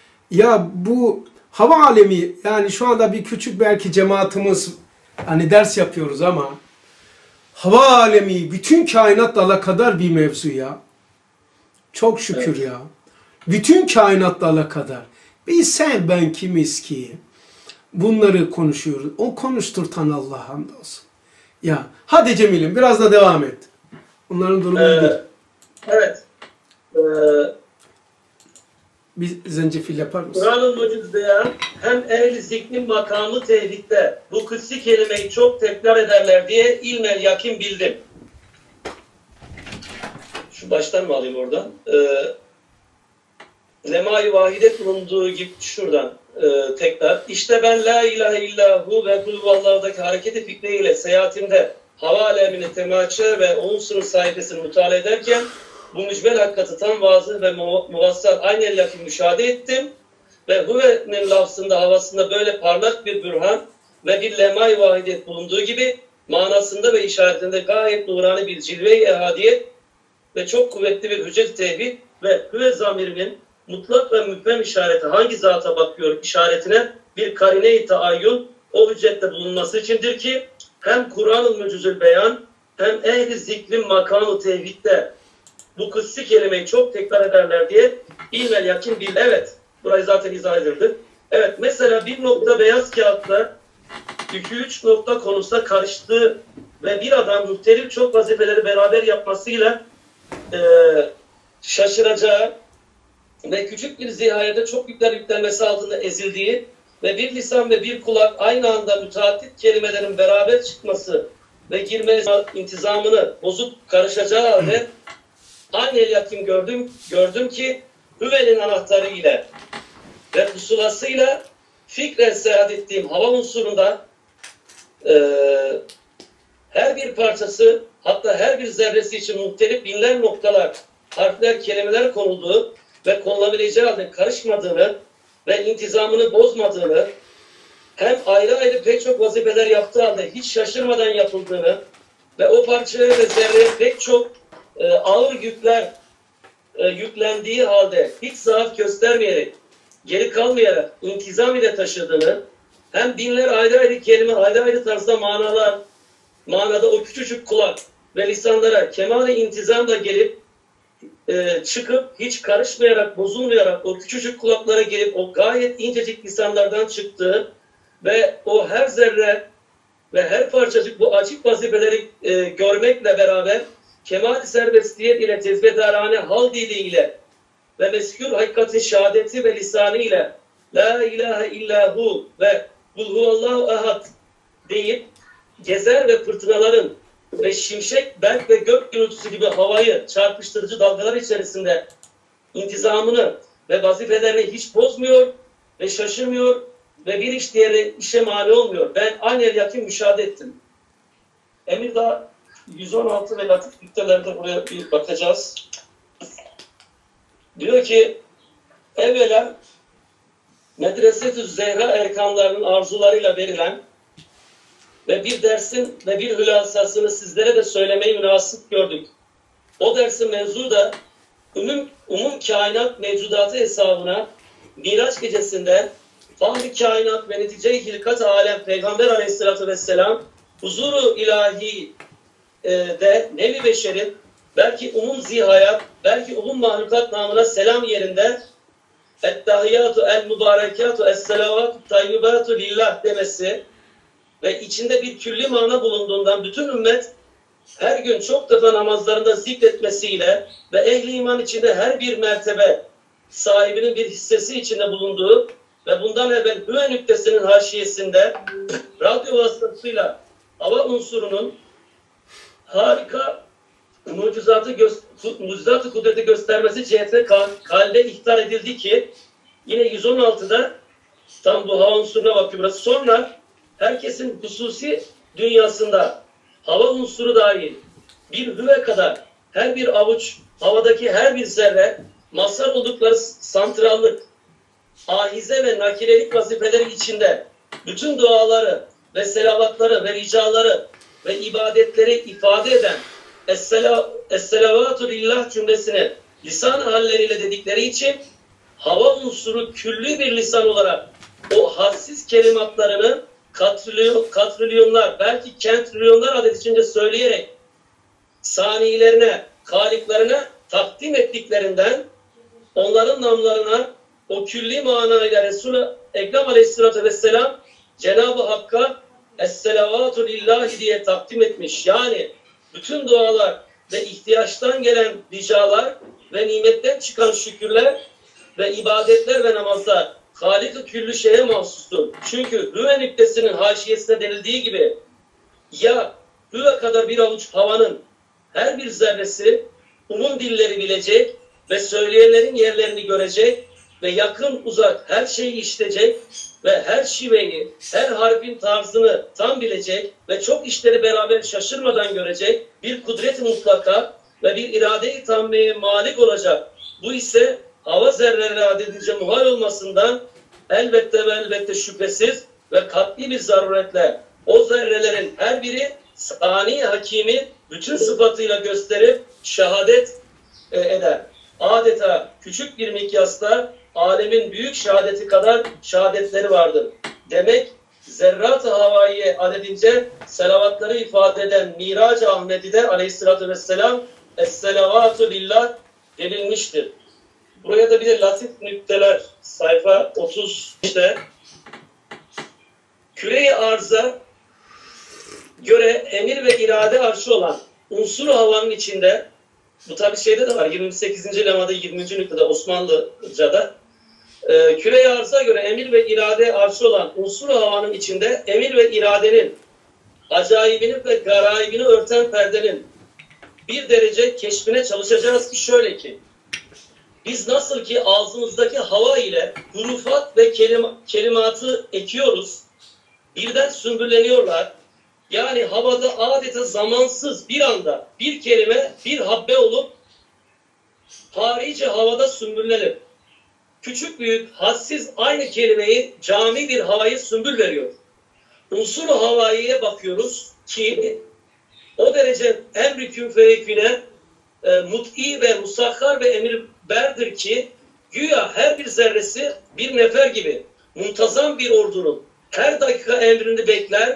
Ya bu hava alemi yani şu anda bir küçük belki cemaatimiz hani ders yapıyoruz ama hava alemi bütün kainatla alakadar bir mevzu ya. Çok şükür ya. Bütün kainatla alakadar. Biz sen ben kimiz ki? Bunları konuşuyoruz. O konuşturtan Allah hamdolsun. Ya hadi Cemil'im biraz da devam et. Bunların durumu değil. Evet. Bir zencefil yapar mısın? Kur'an-ı Muciz'de hem ehl-i zikrin makamı tevhidde bu kutsi kelimeyi çok tekrar ederler diye ilmel yakin bildim. Şu baştan mı alayım oradan? Lema-i vahidet bulunduğu gibi şuradan tekrar. İşte ben la ilahe illahu ve kulvallah'daki hareketi fikriyle seyahatimde hava alemini temaşa ve o unsurun sahibesini mutala ederken bu mücbel hakikati tam vazı ve muvassal aynel yakin müşahede ettim ve huve'nin lafzında havasında böyle parlak bir bürhan ve bir lemay vahidiyet bulunduğu gibi manasında ve işaretinde gayet nurani bir cilve-i ehadiyet ve çok kuvvetli bir hüccet tevhid ve hüve zamirinin mutlak ve müphem işareti hangi zata bakıyor işaretine bir karine-i taayyun o hüccette bulunması içindir ki hem Kur'an-ı Mucizül Beyan hem ehl-i zikrin makamı tevhidde bu kutsi kelimeyi çok tekrar ederler diye ilmel yakin bil. Evet. Burayı zaten izah edildi. Evet. Mesela bir nokta beyaz kağıtta 2-3 nokta konusunda karıştığı ve bir adam muhtelif çok vazifeleri beraber yapmasıyla şaşıracağı ve küçük bir zihayede çok yükler yüklenmesi altında ezildiği ve bir lisan ve bir kulak aynı anda müteaddit kelimelerin beraber çıkması ve girme intizamını bozup karışacağı halde aynı el yakin gördüm ki Hüvel'in anahtarı ile ve pusulasıyla fikren seyahat ettiğim hava unsurunda her bir parçası, hatta her bir zerresi için muhtelif binler noktalar, harfler, kelimeler konulduğu ve konulabileceği halde karışmadığını ve intizamını bozmadığını, hem ayrı ayrı pek çok vazifeler yaptığı halde hiç şaşırmadan yapıldığını ve o parçaya ve zerreye pek çok ağır yükler yüklendiği halde hiç zaaf göstermeyerek, geri kalmayarak intizam ile taşıdığını, hem binler ayrı ayrı kelime, ayrı ayrı tarzda manada o küçücük kulak ve lisanlara kemal-i intizamla gelip çıkıp hiç karışmayarak, bozulmayarak o küçücük kulaklara gelip o gayet incecik lisanlardan çıktığı ve o her zerre ve her parçacık bu açık vazifeleri görmekle beraber kemal-i serbestiyet ile cezbedarane hal diliyle ve meskûr hakikatin şehadeti ve lisanı ile La ilahe illahu ve Kul huvallahu ahad deyip gezer ve fırtınaların ve şimşek, berk ve gök gürültüsü gibi havayı çarpıştırıcı dalgalar içerisinde intizamını ve vazifelerini hiç bozmuyor ve şaşırmıyor ve bir iş diğeri işe mani olmuyor. Ben aynı el yakin müşahede ettim. Emirdağ 116 ve latif nüktelerde buraya bir bakacağız. Diyor ki evvela Medreset-ü Zehra erkanlarının arzularıyla verilen ve bir dersin ve bir hülasasını sizlere de söylemeyi münasip gördük. O dersin mevzu da umum kainat mevcudatı hesabına Miraç gecesinde Fahri kainat ve netice-i hilkat alem Peygamber aleyhissalatü vesselam huzuru ilahi de nevi beşerin belki umum zihayat, belki umum mahlukat namına selam yerinde ettahiyatu el mübarekatu es-selavatu tayyibatu lillah demesi ve içinde bir külli mana bulunduğundan bütün ümmet her gün çok defa namazlarında zikretmesiyle ve ehli iman içinde her bir mertebe sahibinin bir hissesi içinde bulunduğu ve bundan evvel Hüve nüktesinin haşiyesinde radyo vasıtasıyla hava unsurunun harika mucizatı kudreti göstermesi cihetine kalbe ihtar edildi ki yine 116'da tam bu hava unsuruna bakıyor burası. Sonra herkesin hususi dünyasında hava unsuru dahil bir hüve kadar her bir avuç havadaki her bir zerre mazhar oldukları santrallık, ahize ve nakilelik vazifeleri içinde bütün duaları ve selavatları ve ricaları ve ibadetleri ifade eden Es-selavatu lillah cümlesini lisan halleriyle dedikleri için hava unsuru külli bir lisan olarak o hadsiz kelimatlarını katrilyonlar belki kentrilyonlar adet içinde söyleyerek saniyelerine, haliklerine takdim ettiklerinden onların namlarına o külli manayla Resul-i Ekrem aleyhissalatü vesselam Cenab-ı Hakk'a Es-selavatu lillahi diye takdim etmiş. Yani bütün dualar ve ihtiyaçtan gelen ricalar ve nimetten çıkan şükürler ve ibadetler ve namazlar Halik-i küllü şeye mahsustur. Çünkü Hüve nüktesinin haşiyesine denildiği gibi ya Hüve kadar bir avuç havanın her bir zerresi umum dilleri bilecek ve söyleyenlerin yerlerini görecek ve yakın uzak her şeyi işitecek ve her şiveyi, her harfin tarzını tam bilecek ve çok işleri beraber şaşırmadan görecek bir kudret-i mutlaka ve bir irade-i tammeye malik olacak. Bu ise hava zerreleri adedince muhal olmasından elbette ve elbette şüphesiz ve kat'i bir zaruretle o zerrelerin her biri sani hakimi bütün sıfatıyla gösterip şehadet eder. Adeta küçük bir mikyasla alemin büyük şehadeti kadar şehadetleri vardır. Demek zerrat-ı havaiye adedince selavatları ifade eden Mirac-ı Ahmedi'de aleyhissalatü vesselam Es-selavatu lillah denilmiştir. Buraya da bir de latif nükteler sayfa 30'da küre-i arza göre emir ve irade arşı olan unsur havanın içinde bu tabi şeyde de var 28. lemada 20. nüktede Osmanlıca'da küre-i arza göre emir ve irade arşı olan unsur havanın içinde emir ve iradenin acayibini ve garaibini örten perdenin bir derece keşfine çalışacağız ki şöyle ki, biz nasıl ki ağzımızdaki hava ile hurufat ve kelimatı ekiyoruz, birden sümbülleniyorlar. Yani havada adeta zamansız bir anda bir kelime, bir habbe olup harici havada sümbüllenir. Küçük büyük, hadsiz aynı kelimeyi cami bir havayı sümbül veriyor. Unsur-u havaiye bakıyoruz ki o derece emri kün feyeküne mut'i ve musakhar ve emirberdir ki güya her bir zerresi bir nefer gibi muntazam bir ordunun her dakika emrini bekler,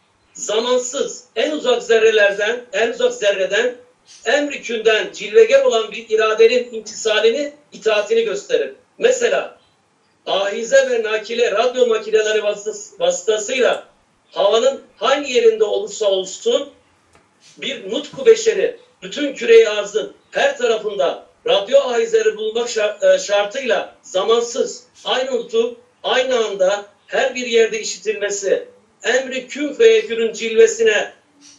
zamansız en uzak zerrelerden, en uzak zerreden emri künden cilveger olan bir iradenin imtisalini, itaatini gösterir. Mesela ahize ve nakile radyo makineleri vasıtasıyla havanın hangi yerinde olursa olsun bir nutku beşeri bütün küre-i arzın her tarafında radyo ahizeleri bulmak şartıyla zamansız aynı nutuk aynı anda her bir yerde işitilmesi emri kün feyekünün cilvesine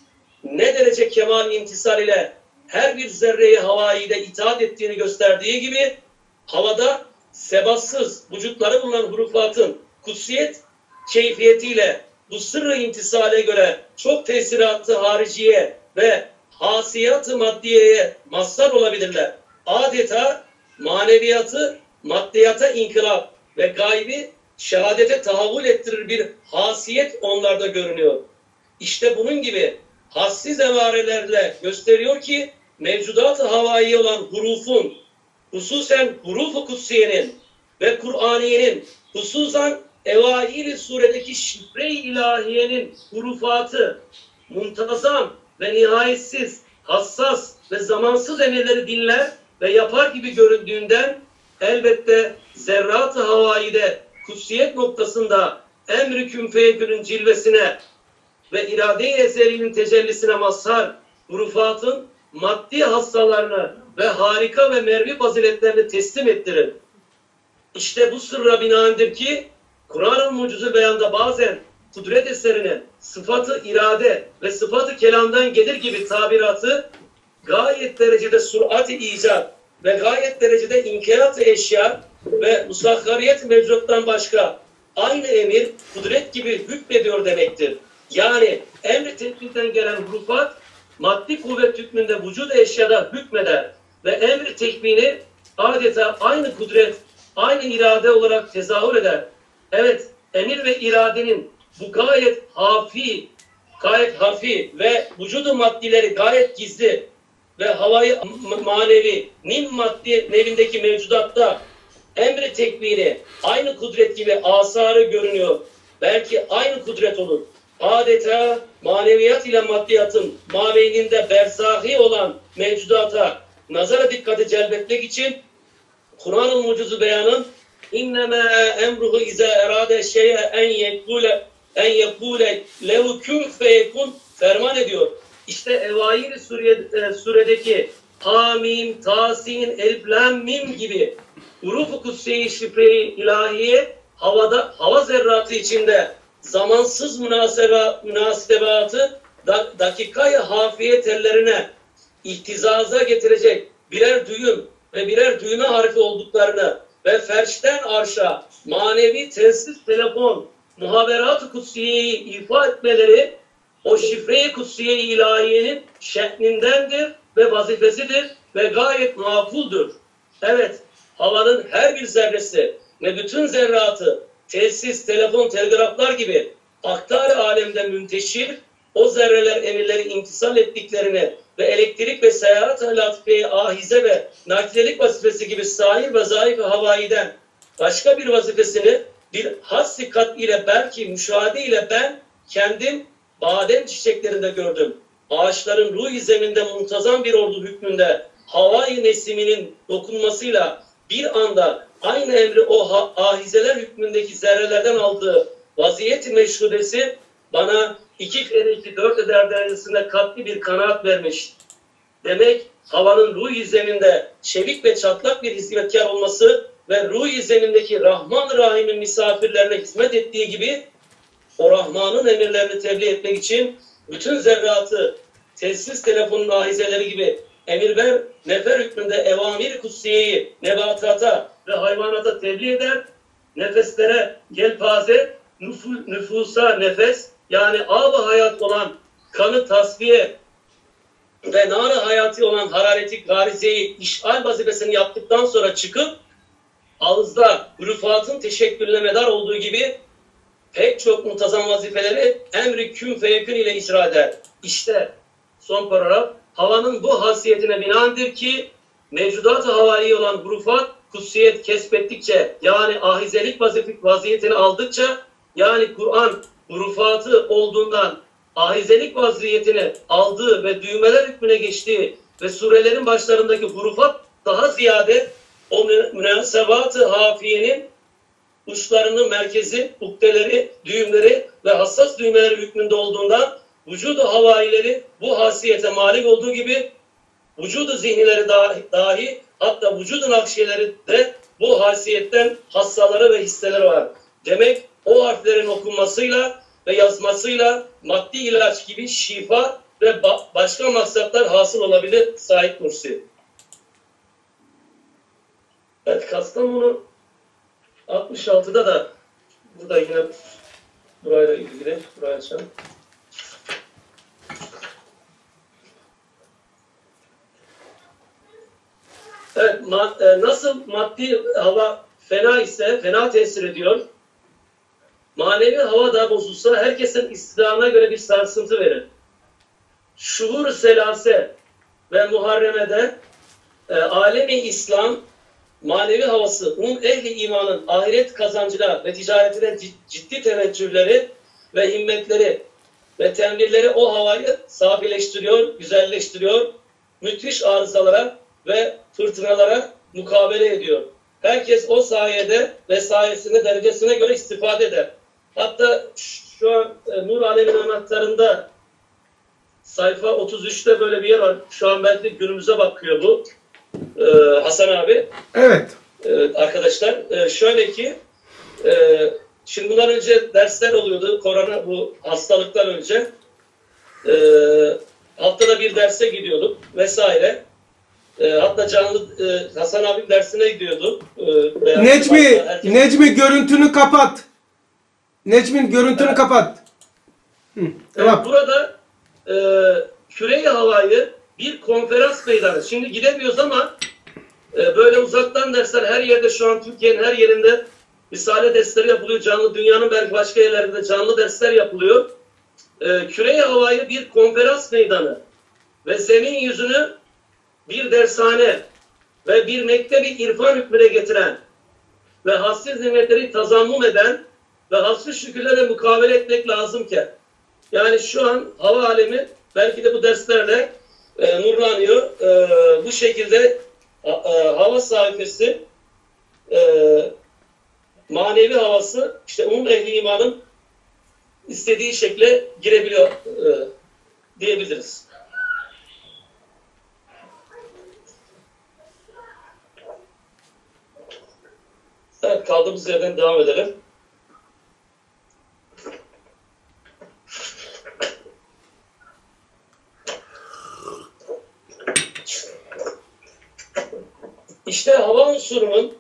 ne derece kemal imtisal ile her bir zerreyi havayide itaat ettiğini gösterdiği gibi havada sebatsız vücutları bulunan hurufatın kutsiyet keyfiyetiyle bu sırrı imtisale göre çok tesiratı hariciye ve hasiyatı maddiyeye mazhar olabilirler. Adeta maneviyatı maddiyata inkılap ve gaybi şehadete tahavvül ettirir bir hasiyet onlarda görünüyor. İşte bunun gibi hassiz emarelerle gösteriyor ki mevcudat-ı havai olan hurufun, hususen huruf-u kutsiyenin ve Kur'aniyenin, hususan evail-i suredeki şifre-i ilahiyenin hurufatı, muntazam ve nihayetsiz, hassas ve zamansız emirleri dinler ve yapar gibi göründüğünden elbette zerrat-ı havaide kutsiyet noktasında emr-i kün feyekünün cilvesine ve irade-i ezeliğinin tecellisine mazhar hurufatın maddi hassalarını ve harika ve mervi faziletlerini teslim ettirir. İşte bu sırra binaendir ki Kur'an-ı Mucize Beyan'da bazen kudret eserine sıfatı irade ve sıfatı kelamdan gelir gibi tabiratı gayet derecede surat-ı icat ve gayet derecede inkiyat-ı eşya ve musakhariyet mevcuttan başka aynı emir kudret gibi hükmediyor demektir. Yani emri teknikten gelen hurufat maddi kuvvet hükmünde vücud eşyada hükmeder ve emri tekvini adeta aynı kudret, aynı irade olarak tezahür eder. Evet, emir ve iradenin bu gayet hafi ve vücudu maddileri gayet gizli ve havayı manevi, nim maddi nevindeki mevcudatta emri tekvini aynı kudret gibi asarı görünüyor. Belki aynı kudret olur. Adeta maneviyat ile maddiyatın mabeyninde berzahi olan mevcudata nazara dikkati celbetmek için Kur'an-ı Mucize Beyan'ın İnnemâ emruhu izâ erâde şey'e en yekûle lehu kün feyekun ferman ediyor. İşte Evail-i Sure'deki Hamim, Tasin, Elif, Lam, Mim gibi huruf-u kutsiye-i şifre-i ilahiye hava zerratı içinde zamansız münasebatı dakikayı hafiye tellerine ihtizaza getirecek birer düğüm ve birer düğme harfi olduklarını ve ferşten arşa manevi telsiz telefon muhaberat-ı kutsiyeyi ifa etmeleri o şifre-i kutsiye-i ilahiyenin şeklindendir ve vazifesidir ve gayet makuldur. Evet, havanın her bir zerresi ve bütün zerratı telsiz, telefon, telgraflar gibi aktar alemde münteşir, o zerreler emirleri imtisal ettiklerini ve elektrik ve seyahat-ı latife-i ahize ve naklelik vazifesi gibi sahip vazaif-i havaiden başka bir vazifesini bir hassikat ile belki müşahede ile ben kendim badem çiçeklerinde gördüm. Ağaçların ruh-i zeminde muntazam bir ordu hükmünde havai nesiminin dokunmasıyla bir anda aynı emri o ahizeler hükmündeki zerrelerden aldığı vaziyet-i meşhudesi bana 2 kere 2 4 eder derecesinde katli bir kanaat vermiş. Demek havanın ruh-i zeminde çevik ve çatlak bir hizmetkar olması ve ruh-i zemindeki Rahman-ı Rahim'in misafirlerine hizmet ettiği gibi o Rahman'ın emirlerini tebliğ etmek için bütün zerratı telsiz telefonun ahizeleri gibi emir ver, nefer hükmünde evamir kutsiyeyi nebatata ve hayvanata tebliğ eder. Nefeslere gelpaze, nüfusa nefes, yani ab-ı hayat olan kanı tasfiye ve nar-ı hayati olan harareti garizeyi işgal vazifesini yaptıktan sonra çıkıp ağızda rüfatın teşekkürüne medar olduğu gibi pek çok muntazam vazifeleri emri kün feyekün ile icra eder. İşte son paragraf, havanın bu hasiyetine binaendir ki mevcudat-ı havai olan hurufat kutsiyet kesbettikçe, yani ahizelik vaziyetini aldıkça, yani Kur'an hurufatı olduğundan ahizelik vaziyetini aldığı ve düğmeler hükmüne geçtiği ve surelerin başlarındaki hurufat daha ziyade o münasebat-ı hafiyenin uçlarının merkezi, ukdeleri, düğümleri ve hassas düğmeleri hükmünde olduğundan vücudu havaileri bu hasiyete malik olduğu gibi vücudu zihnileri dahi hatta vücudu nakşiyeleri de bu hasiyetten hassaları ve hisseleri var. Demek o harflerin okunmasıyla ve yazmasıyla maddi ilaç gibi şifa ve başka maksatlar hasıl olabilir Said Nursi. Evet, Kastamonu 66'da da burada yine burayla ilgili buraya açalım. Evet, nasıl maddi hava fena ise fena tesir ediyor. Manevi hava da bozulsa herkesin istidamına göre bir sarsıntı verir. Şuhur-u selase ve muharremede alemi İslam manevi havası, ehli imanın ahiret kazancına ve ticaretine ciddi teveccühleri ve himmetleri ve tenvirleri o havayı safileştiriyor, güzelleştiriyor, müthiş arızalara ve fırtınalara mukabele ediyor. Herkes o sayede ve sayesinde derecesine göre istifade eder. Hatta şu an Nur Alemin anahtarında sayfa 33'te böyle bir yer var. Şu an belki günümüze bakıyor bu. Hasan abi. Evet. Arkadaşlar şöyle ki şimdi bundan önce dersler oluyordu. Korona bu hastalıktan önce. Haftada bir derse gidiyorduk vesaire. Hatta canlı Hasan abim dersine gidiyordu. Necmi görüntünü kapat. Necmin görüntünü kapat. Tamam. Burada küre-i havayı bir konferans meydanı. Şimdi gidemiyoruz ama böyle uzaktan dersler her yerde, şu an Türkiye'nin her yerinde Risale dersleri yapılıyor. Canlı, dünyanın belki başka yerlerinde canlı dersler yapılıyor. Küre-i havayı bir konferans meydanı ve zemin yüzünü bir dershane ve bir mektebi irfan hükmüne getiren ve hassiz nimetleri tazammum eden ve hassiz şükürlere mukabele etmek lazımken, yani şu an hava alemi belki de bu derslerle nurlanıyor. Bu şekilde hava sayfası, manevi havası, işte ehli imanın istediği şekle girebiliyor diyebiliriz. Evet, kaldığımız yerden devam edelim. İşte hava unsurunun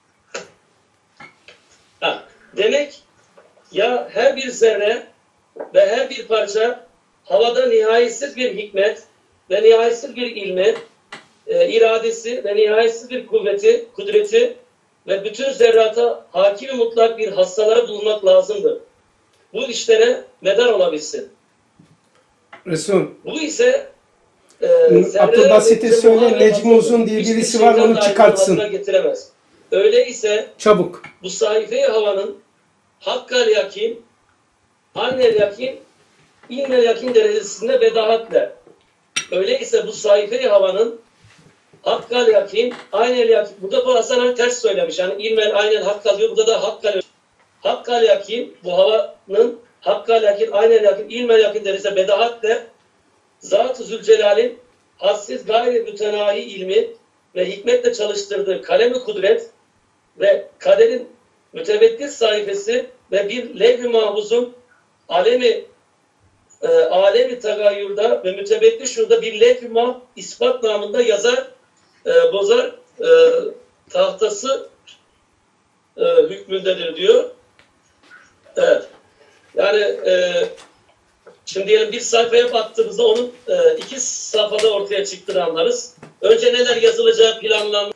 demek ya her bir zerre ve her bir parça havada nihayetsiz bir hikmet ve nihayetsiz bir ilmi, iradesi ve nihayetsiz bir kuvveti, kudreti ve bütün zerrata hakim mutlak bir hassalara bulunmak lazımdır. Bu işlere medar olabilsin. Resul. Bu ise Abdülbasit'e söyle, Necmi Uzun diye birisi var, onu çıkartsın. Getiremez. Öyleyse çabuk. Bu sayfe-i havanın hakkal yakin, annel yakin, ilmel yakin derecesinde bedahatle. Öyleyse bu sayfe-i havanın hakkal yakin, aynel yakin. Burada bu Hasan abi ters söylemiş. Yani ilmel aynel hakkal diyor. Burada da hakkal. Hakkal yakin, bu havanın hakkal yakin, aynel yakin, ilmel yakin derecesinde bedahatle Zat-ı Zülcelal'in hassiz gayri mütenahi ilmi ve hikmetle çalıştırdığı kalem-i kudret ve kaderin müteveddis sayfası ve bir levh-i mahfuzun alemi alemi tagayyürda ve mütebeddil şurada bir lef-i ispat namında yazar, bozar tahtası hükmündedir diyor. Evet. Yani şimdi diyelim bir sayfaya baktığımızda onun iki safhada ortaya çıktığını anlarız. Önce neler yazılacağı planlanmış.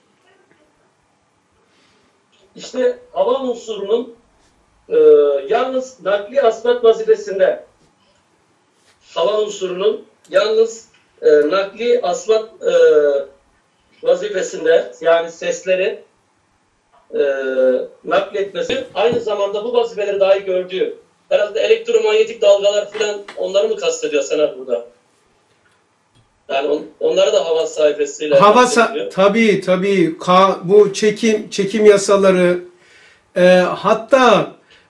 İşte hava unsurunun yalnız nakli asbat vazifesinde hava unsurunun yalnız nakli asbat vazifesinde yani sesleri nakletmesi aynı zamanda bu vazifeleri dahi gördüğü herhalde elektromanyetik dalgalar filan onları mı kastediyor Sener burada? Yani onları da hava sayfasıyla tabii bu çekim yasaları hatta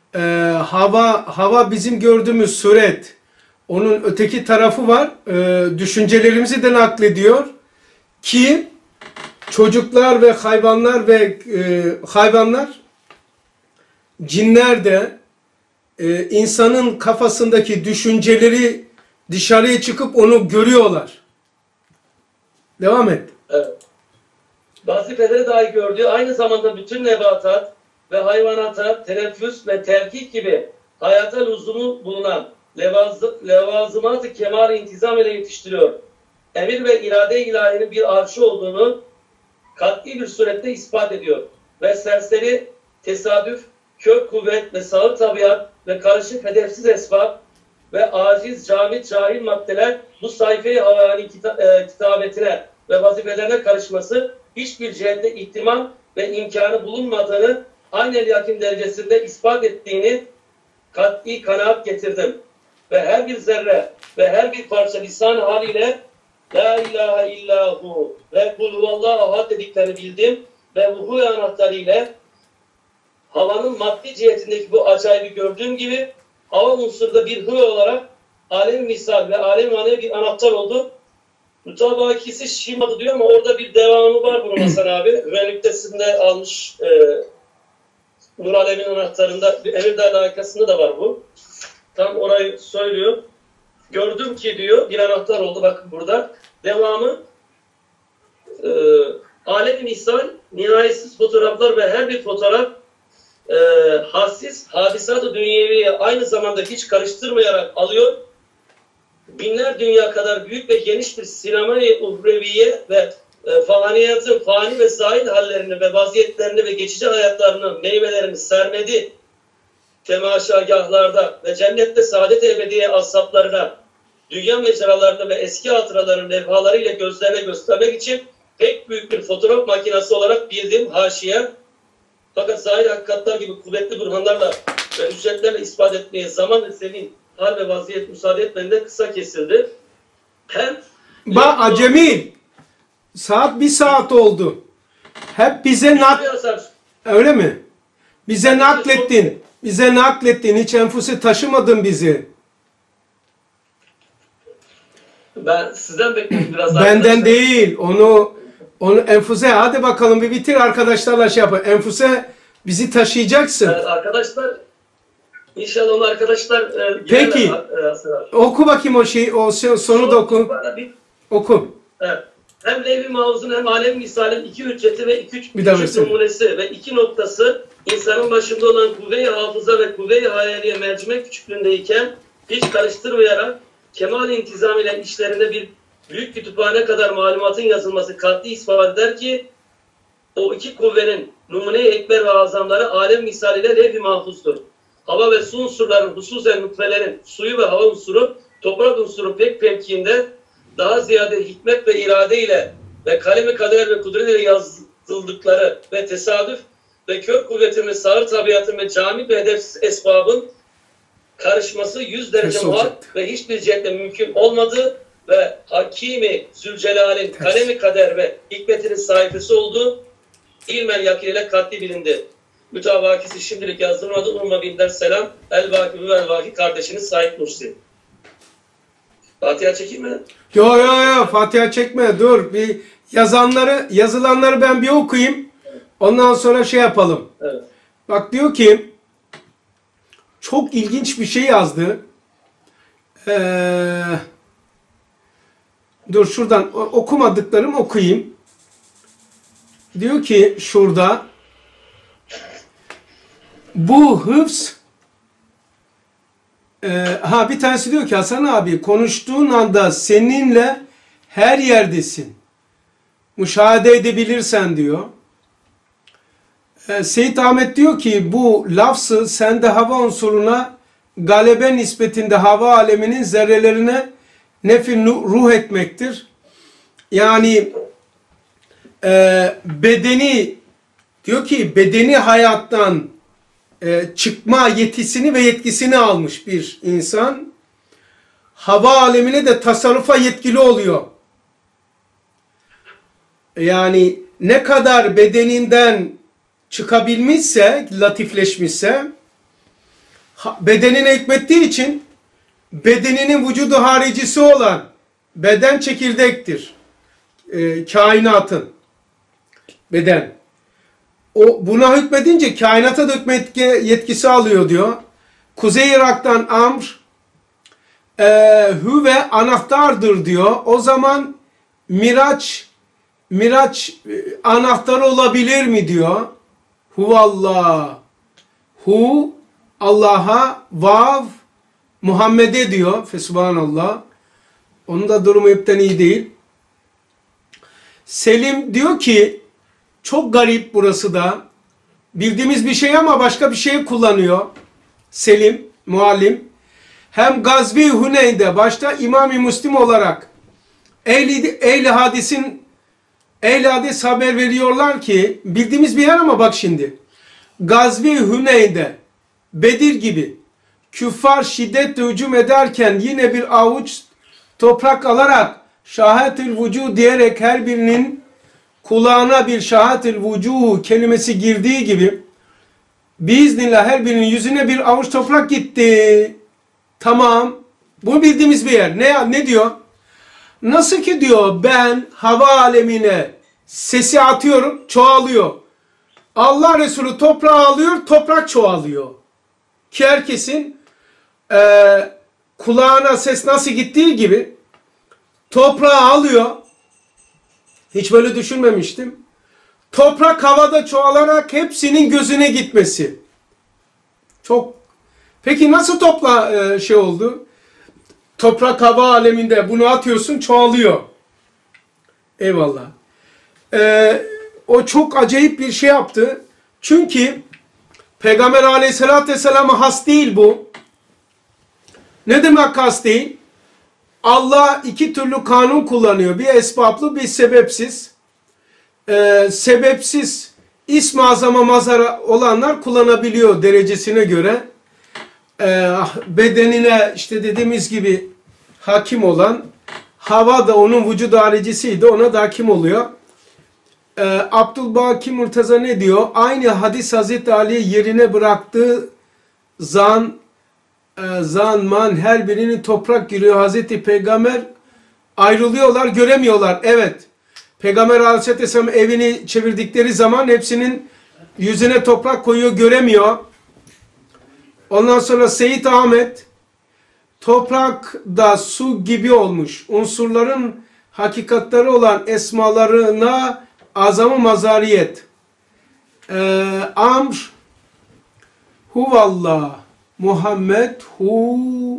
hava bizim gördüğümüz suret, onun öteki tarafı var, düşüncelerimizi de naklediyor ki çocuklar ve hayvanlar cinler de insanın kafasındaki düşünceleri dışarıya çıkıp onu görüyorlar. Devam et. Evet. Vazifeleri dahi gördüğü aynı zamanda bütün nebatat ve hayvanata teneffüs ve terkik gibi hayata lüzumu bulunan levazımat-ı kemal intizam ile yetiştiriyor. Emir ve irade ilahinin bir arşı olduğunu kat'i bir surette ispat ediyor. Ve serseri tesadüf, kök kuvvet ve sağır tabiat ve karışık hedefsiz esbab ve aciz, camit, cahil maddeler bu sayfayı havani kitabetine ve vazifelerine karışması hiçbir cihette ihtimal ve imkanı bulunmadığını aynel yakin derecesinde ispat ettiğini kat'i kanaat getirdim. Ve her bir zerre ve her bir parça lisan haliyle La ilahe illahu ve kul huvallahu ahad dediklerini bildim ve vuhu anahtarı ile havanın maddi cihetindeki bu acayibi gördüğüm gibi hava unsurda bir hı olarak alem misal ve alem manevi bir anahtar oldu. Mütabakisi şimadı diyor ama orada bir devamı var bunun Hasan abi. Hüvenüktesinde almış Nur Alemin anahtarında Emirdağ layıkasında da var bu. Tam orayı söylüyor. Gördüm ki diyor bir anahtar oldu bakın burada. Devamı alem-i misal, nihayetsiz fotoğraflar ve her bir fotoğraf hassiz hadisat-ı dünyeviye aynı zamanda hiç karıştırmayarak alıyor. Binler dünya kadar büyük ve geniş bir sinema-i uhreviye ve faniyatın fani ve zahid hallerini ve vaziyetlerini ve geçici hayatlarını, meyvelerini sermedi temaşagahlarda ve cennette saadet ebediye ashablarına, dünya mecralarını ve eski hatıraların levhalarıyla gözlerine göstermek için pek büyük bir fotoğraf makinesi olarak bildiğim haşiye, fakat zahir hakikatler gibi kuvvetli burhanlarla ve ücretlerle ispat etmeye zaman ve senin hal ve vaziyet müsaade etmediğinde kısa kesildi. Hem Cemil, saat 1 saat oldu. Hep bize öyle mi? Bize naklettin. Bize naklettin. Hiç enfusi taşımadın bizi. Ben sizden bekliyorum biraz. Benden arkadaşlar. değil. Onu enfuse hadi bakalım bir bitir arkadaşlarla şey yapın. Enfuse bizi taşıyacaksın. Evet, arkadaşlar inşallah onu arkadaşlar Peki. Oku bakayım o sonu da oku. Oku. Evet. Hem Levh-i Mahfuz'un hem Alem-i Misal'in iki hücceti ve iki küçük versene. numunesi ve iki noktası insanın başında olan kuvve-i hafıza ve kuvve-i hayaliye mercimek küçüklüğündeyken hiç karıştırmayarak kemal-i intizam ile işlerinde bir büyük kütüphane kadar malumatın yazılması kat'i ispat eder ki o iki kuvvenin numune-i ekber ve azamları alem misal ile Levh-i Mahfuz'dur. Hava ve su unsurların, hususen nutfelerin, suyu ve hava unsuru, toprak unsuru pek mevkiinde daha ziyade hikmet ve irade ile ve kalemi kader ve kudret ile yazıldıkları ve tesadüf ve kör kuvvetin ve sağır tabiatın ve cami ve hedefsiz esbabın karışması 100 derece muhal ve hiçbir cihetle mümkün olmadı ve Hakimi Zülcelal'in kalemi kader ve hikmetinin sahibesi olduğu ilmen yakin ile katli bilindi. Mütavakisi şimdilik yazdırmadı. Umma binden selam. El-Vaki ve El-Vaki kardeşiniz Said Nursi. Fatiha çekeyim mi? Yo Fatiha çekme dur. Bir yazılanları ben bir okuyayım. Ondan sonra şey yapalım. Evet. Bak diyor ki çok ilginç bir şey yazdı. Dur şuradan okumadıklarımı okuyayım. Diyor ki şurada bu hıfz bir tanesi diyor ki Hasan abi konuştuğun anda seninle her yerdesin. Müşahede edebilirsen diyor. Seyit Ahmet diyor ki bu lafzı sende hava unsuruna galebe nispetinde hava aleminin zerrelerine nefil ruh etmektir. Yani bedeni diyor ki bedeni hayattan çıkma yetisini ve yetkisini almış bir insan. Hava alemine de tasarrufa yetkili oluyor. Yani ne kadar bedeninden çıkabilmişse, latifleşmişse, bedenine hükmettiği için bedeninin vücudu haricisi olan beden çekirdektir. Kainatın beden. O buna hükmedince kainata da hükmet yetkisi alıyor diyor. Kuzey Irak'tan Amr Hüve anahtardır diyor. O zaman Miraç anahtarı olabilir mi diyor. Huvallah. Hu Allah'a, vav Muhammed'e diyor. Fesubhanallah. Onun da durumu hepten iyi değil. Selim diyor ki çok garip burası da. Bildiğimiz bir şey ama başka bir şey kullanıyor. Selim, muallim. Hem Gazvi Huneyn'de başta İmam-ı Müslim olarak ehli hadis haber veriyorlar ki bildiğimiz bir yer ama bak şimdi. Gazvi Huneyn'de Bedir gibi küffar şiddetle hücum ederken yine bir avuç toprak alarak şahadetül vücuh diyerek her birinin kulağına bir şahadetül vücuh kelimesi girdiği gibi biiznillah her birinin yüzüne bir avuç toprak gitti. Tamam. Bu bildiğimiz bir yer. Ne diyor? Nasıl ki diyor ben hava alemine sesi atıyorum, çoğalıyor. Allah Resulü toprağı alıyor, toprak çoğalıyor. Ki herkesin kulağına ses nasıl gittiği gibi toprağı alıyor. Hiç böyle düşünmemiştim. Toprak havada çoğalarak hepsinin gözüne gitmesi. Çok. Peki nasıl şey oldu? Toprak hava aleminde bunu atıyorsun çoğalıyor. Eyvallah. O çok acayip bir şey yaptı. Çünkü Peygamber aleyhissalatü vesselam'a has değil bu. Ne demek has değil? Allah iki türlü kanun kullanıyor. Bir esbablı bir sebepsiz. Sebepsiz İsm-i Azam'a mazhar olanlar kullanabiliyor derecesine göre. Bedenine işte dediğimiz gibi hakim olan hava da onun vücudu haricisiydi, ona da hakim oluyor. Abdülbaki Murtaza ne diyor? Aynı hadis Hazreti Ali yerine bıraktığı man her birinin toprak giriyor. Hazreti Peygamber ayrılıyorlar, göremiyorlar. Evet. Peygamber Aleyhisselam evini çevirdikleri zaman hepsinin yüzüne toprak koyuyor, göremiyor. Ondan sonra Seyit Ahmet toprak da su gibi olmuş. Unsurların hakikatleri olan esmalarına azam-ı mazariyet. Amr huvallah Muhammed hu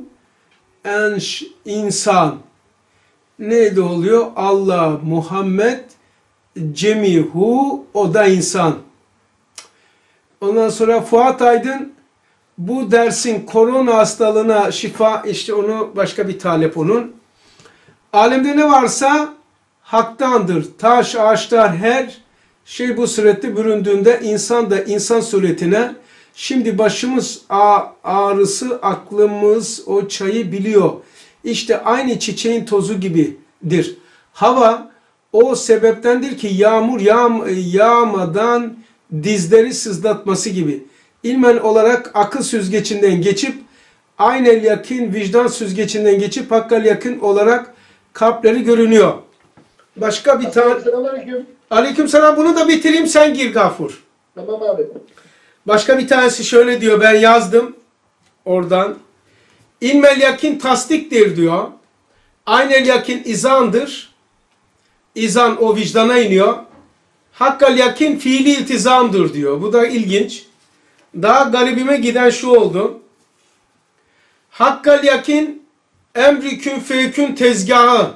insan. Neydi oluyor? Allah Muhammed cemihu o da insan. Ondan sonra Fuat Aydın bu dersin korona hastalığına şifa, işte onu başka bir talep onun. Alemde ne varsa haktandır. Taş, ağaçlar her şey bu surette büründüğünde insan da insan suretine. Şimdi başımız ağrısı aklımız o çayı biliyor. İşte aynı çiçeğin tozu gibidir. Hava o sebeptendir ki yağmur yağmadan dizleri sızlatması gibi. İlmen olarak akıl süzgecinden geçip aynel yakın vicdan süzgecinden geçip hakkal yakın olarak kalpleri görünüyor. Başka bir tane. Aleykümselam, bunu da bitireyim sen gir Gafur. Tamam abi. Başka bir tanesi şöyle diyor, ben yazdım oradan. İlmel yakin tasdiktir diyor. Aynel yakin izandır. İzan o vicdana iniyor. Hakkal yakin fiili iltizamdır diyor. Bu da ilginç. Daha garibime giden şu oldu. Hakkal yakin emri kün feykün tezgahı.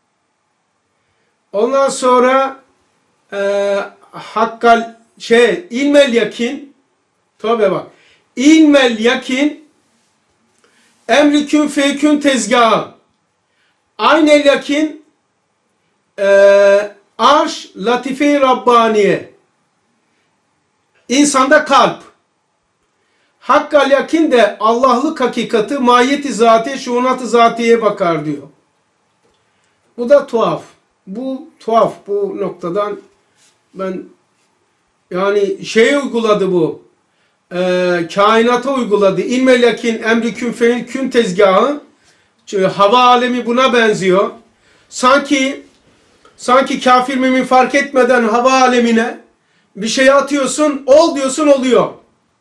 Ondan sonra hakkal ilmel yakin, tabi bak, ilmel yakin emri kün feykün tezgahı. Aynel yakin arş latife-i Rabbaniye. İnsanda kalp. Hakkal yakin de Allah'lık hakikati, mahiyeti zatiye, şuunat-ı zatiyeye bakar diyor. Bu da tuhaf. Bu tuhaf. Bu noktadan ben yani uyguladı bu. Kainata uyguladı. İlmel yakin emri kün feil kün tezgahı. Hava alemi buna benziyor. Sanki kafir mümin fark etmeden hava alemine bir şey atıyorsun, ol diyorsun, oluyor.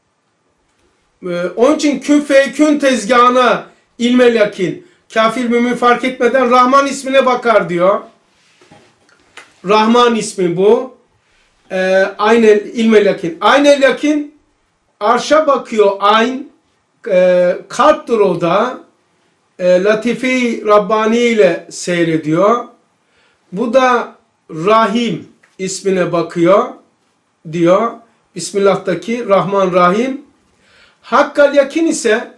Onun için kün feil kün tezgahına ilmel yakin. Kafir mümin fark etmeden Rahman ismine bakar diyor. Rahman ismi bu. Aynel ilmel yakin. Aynel yakin arşa bakıyor. Ayn kalptir o da. Latife-i Rabbani ile seyrediyor. Bu da Rahim ismine bakıyor diyor. Bismillah'taki Rahman Rahim. Hakkal yakin ise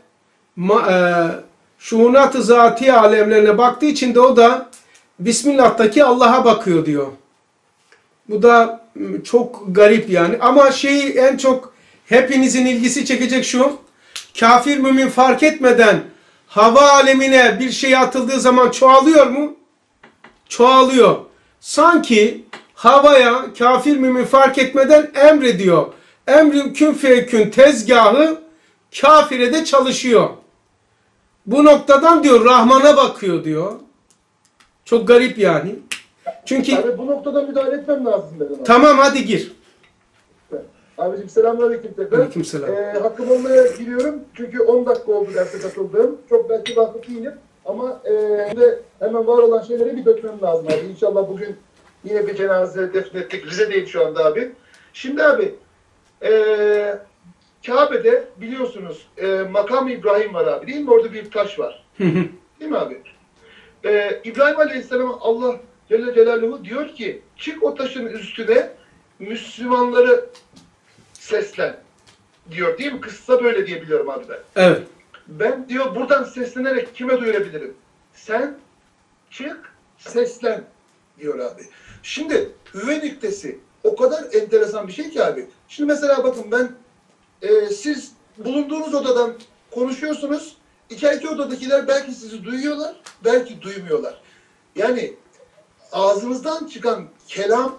şuunat-ı zatiye alemlerine baktığı için de o da Bismillah'taki Allah'a bakıyor diyor. Bu da çok garip yani. Ama en çok hepinizin ilgisi çekecek şu. Kafir mümin fark etmeden hava alemine bir şey atıldığı zaman çoğalıyor mu? Çoğalıyor. Sanki havaya kafir mümin fark etmeden emrediyor. Emrin kün feykün tezgahı kafire de çalışıyor. Bu noktadan diyor Rahman'a bakıyor diyor. Çok garip yani. Çünkü abi bu noktada müdahale etmem lazım dedim. Tamam hadi gir. Abicim selamünaleyküm tekrar. Aleykümselam. Hakkım olmaya giriyorum çünkü 10 dakika oldu derse katıldığım. Çok belki vakıf değilim ama de hemen var olan şeyleri bir dökmem lazım abi. İnşallah bugün yine bir cenaze defnettik. Rize'deyim şu anda abi. Şimdi abi Kabe'de biliyorsunuz Makam-ı İbrahim var abi değil mi? Orada bir taş var. Değil mi abi? İbrahim Aleyhisselam'a Allah Celle Celaluhu diyor ki çık o taşın üstüne Müslümanları seslen diyor değil mi? Kıssa böyle diyebiliyorum abi ben. Evet. Ben diyor buradan seslenerek kime duyurabilirim? Sen çık seslen diyor abi. Şimdi hüve nüktesi o kadar enteresan bir şey ki abi. Şimdi mesela bakın ben siz bulunduğunuz odadan konuşuyorsunuz. İçeriki odadakiler belki sizi duyuyorlar, belki duymuyorlar. Yani ağzınızdan çıkan kelam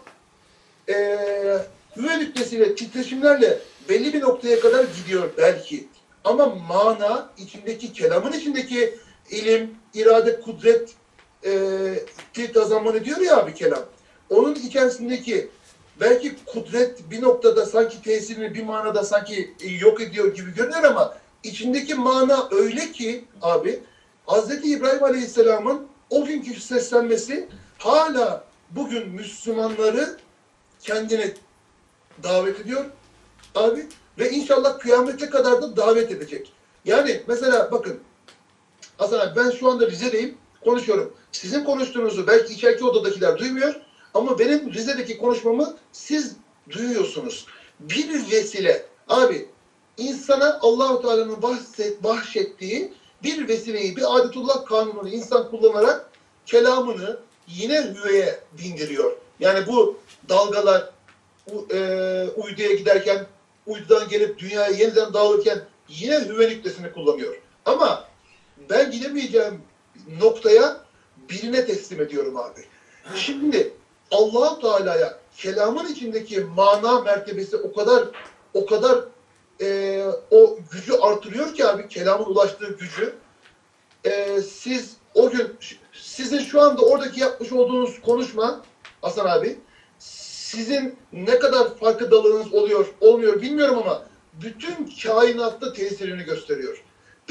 hüve nüktesiyle, titreşimlerle belli bir noktaya kadar gidiyor belki. Ama mana, içindeki kelamın içindeki ilim, irade, kudret tazammanı diyor ya abi kelam. Onun içerisindeki belki kudret bir noktada sanki tesirini bir manada sanki yok ediyor gibi görünüyor ama içindeki mana öyle ki abi Hz. İbrahim Aleyhisselam'ın o günkü seslenmesi hala bugün Müslümanları kendine davet ediyor abi ve inşallah kıyamete kadar da davet edecek. Yani mesela bakın Hasan abi ben şu anda Rize'deyim konuşuyorum. Sizin konuştuğunuzu belki içeriki odadakiler duymuyor ama benim Rize'deki konuşmamı siz duyuyorsunuz. Bir vesile abi insana Allah-u Teala'nın bahşettiği bir vesileyi, bir adetullah kanununu insan kullanarak kelamını yine hüveye bindiriyor. Yani bu dalgalar uyduya giderken, uydudan gelip dünyaya yeniden dağılırken yine hüve nüktesini kullanıyor. Ama ben gidemeyeceğim noktaya birine teslim ediyorum abi. Şimdi Allah-u Teala'ya kelamın içindeki mana mertebesi o kadar o gücü artırıyor ki abi kelamın ulaştığı gücü. Siz o gün sizin şu anda oradaki yapmış olduğunuz konuşma Hasan abi sizin ne kadar farkındalığınız oluyor olmuyor bilmiyorum ama bütün kainatta tesirini gösteriyor. Biz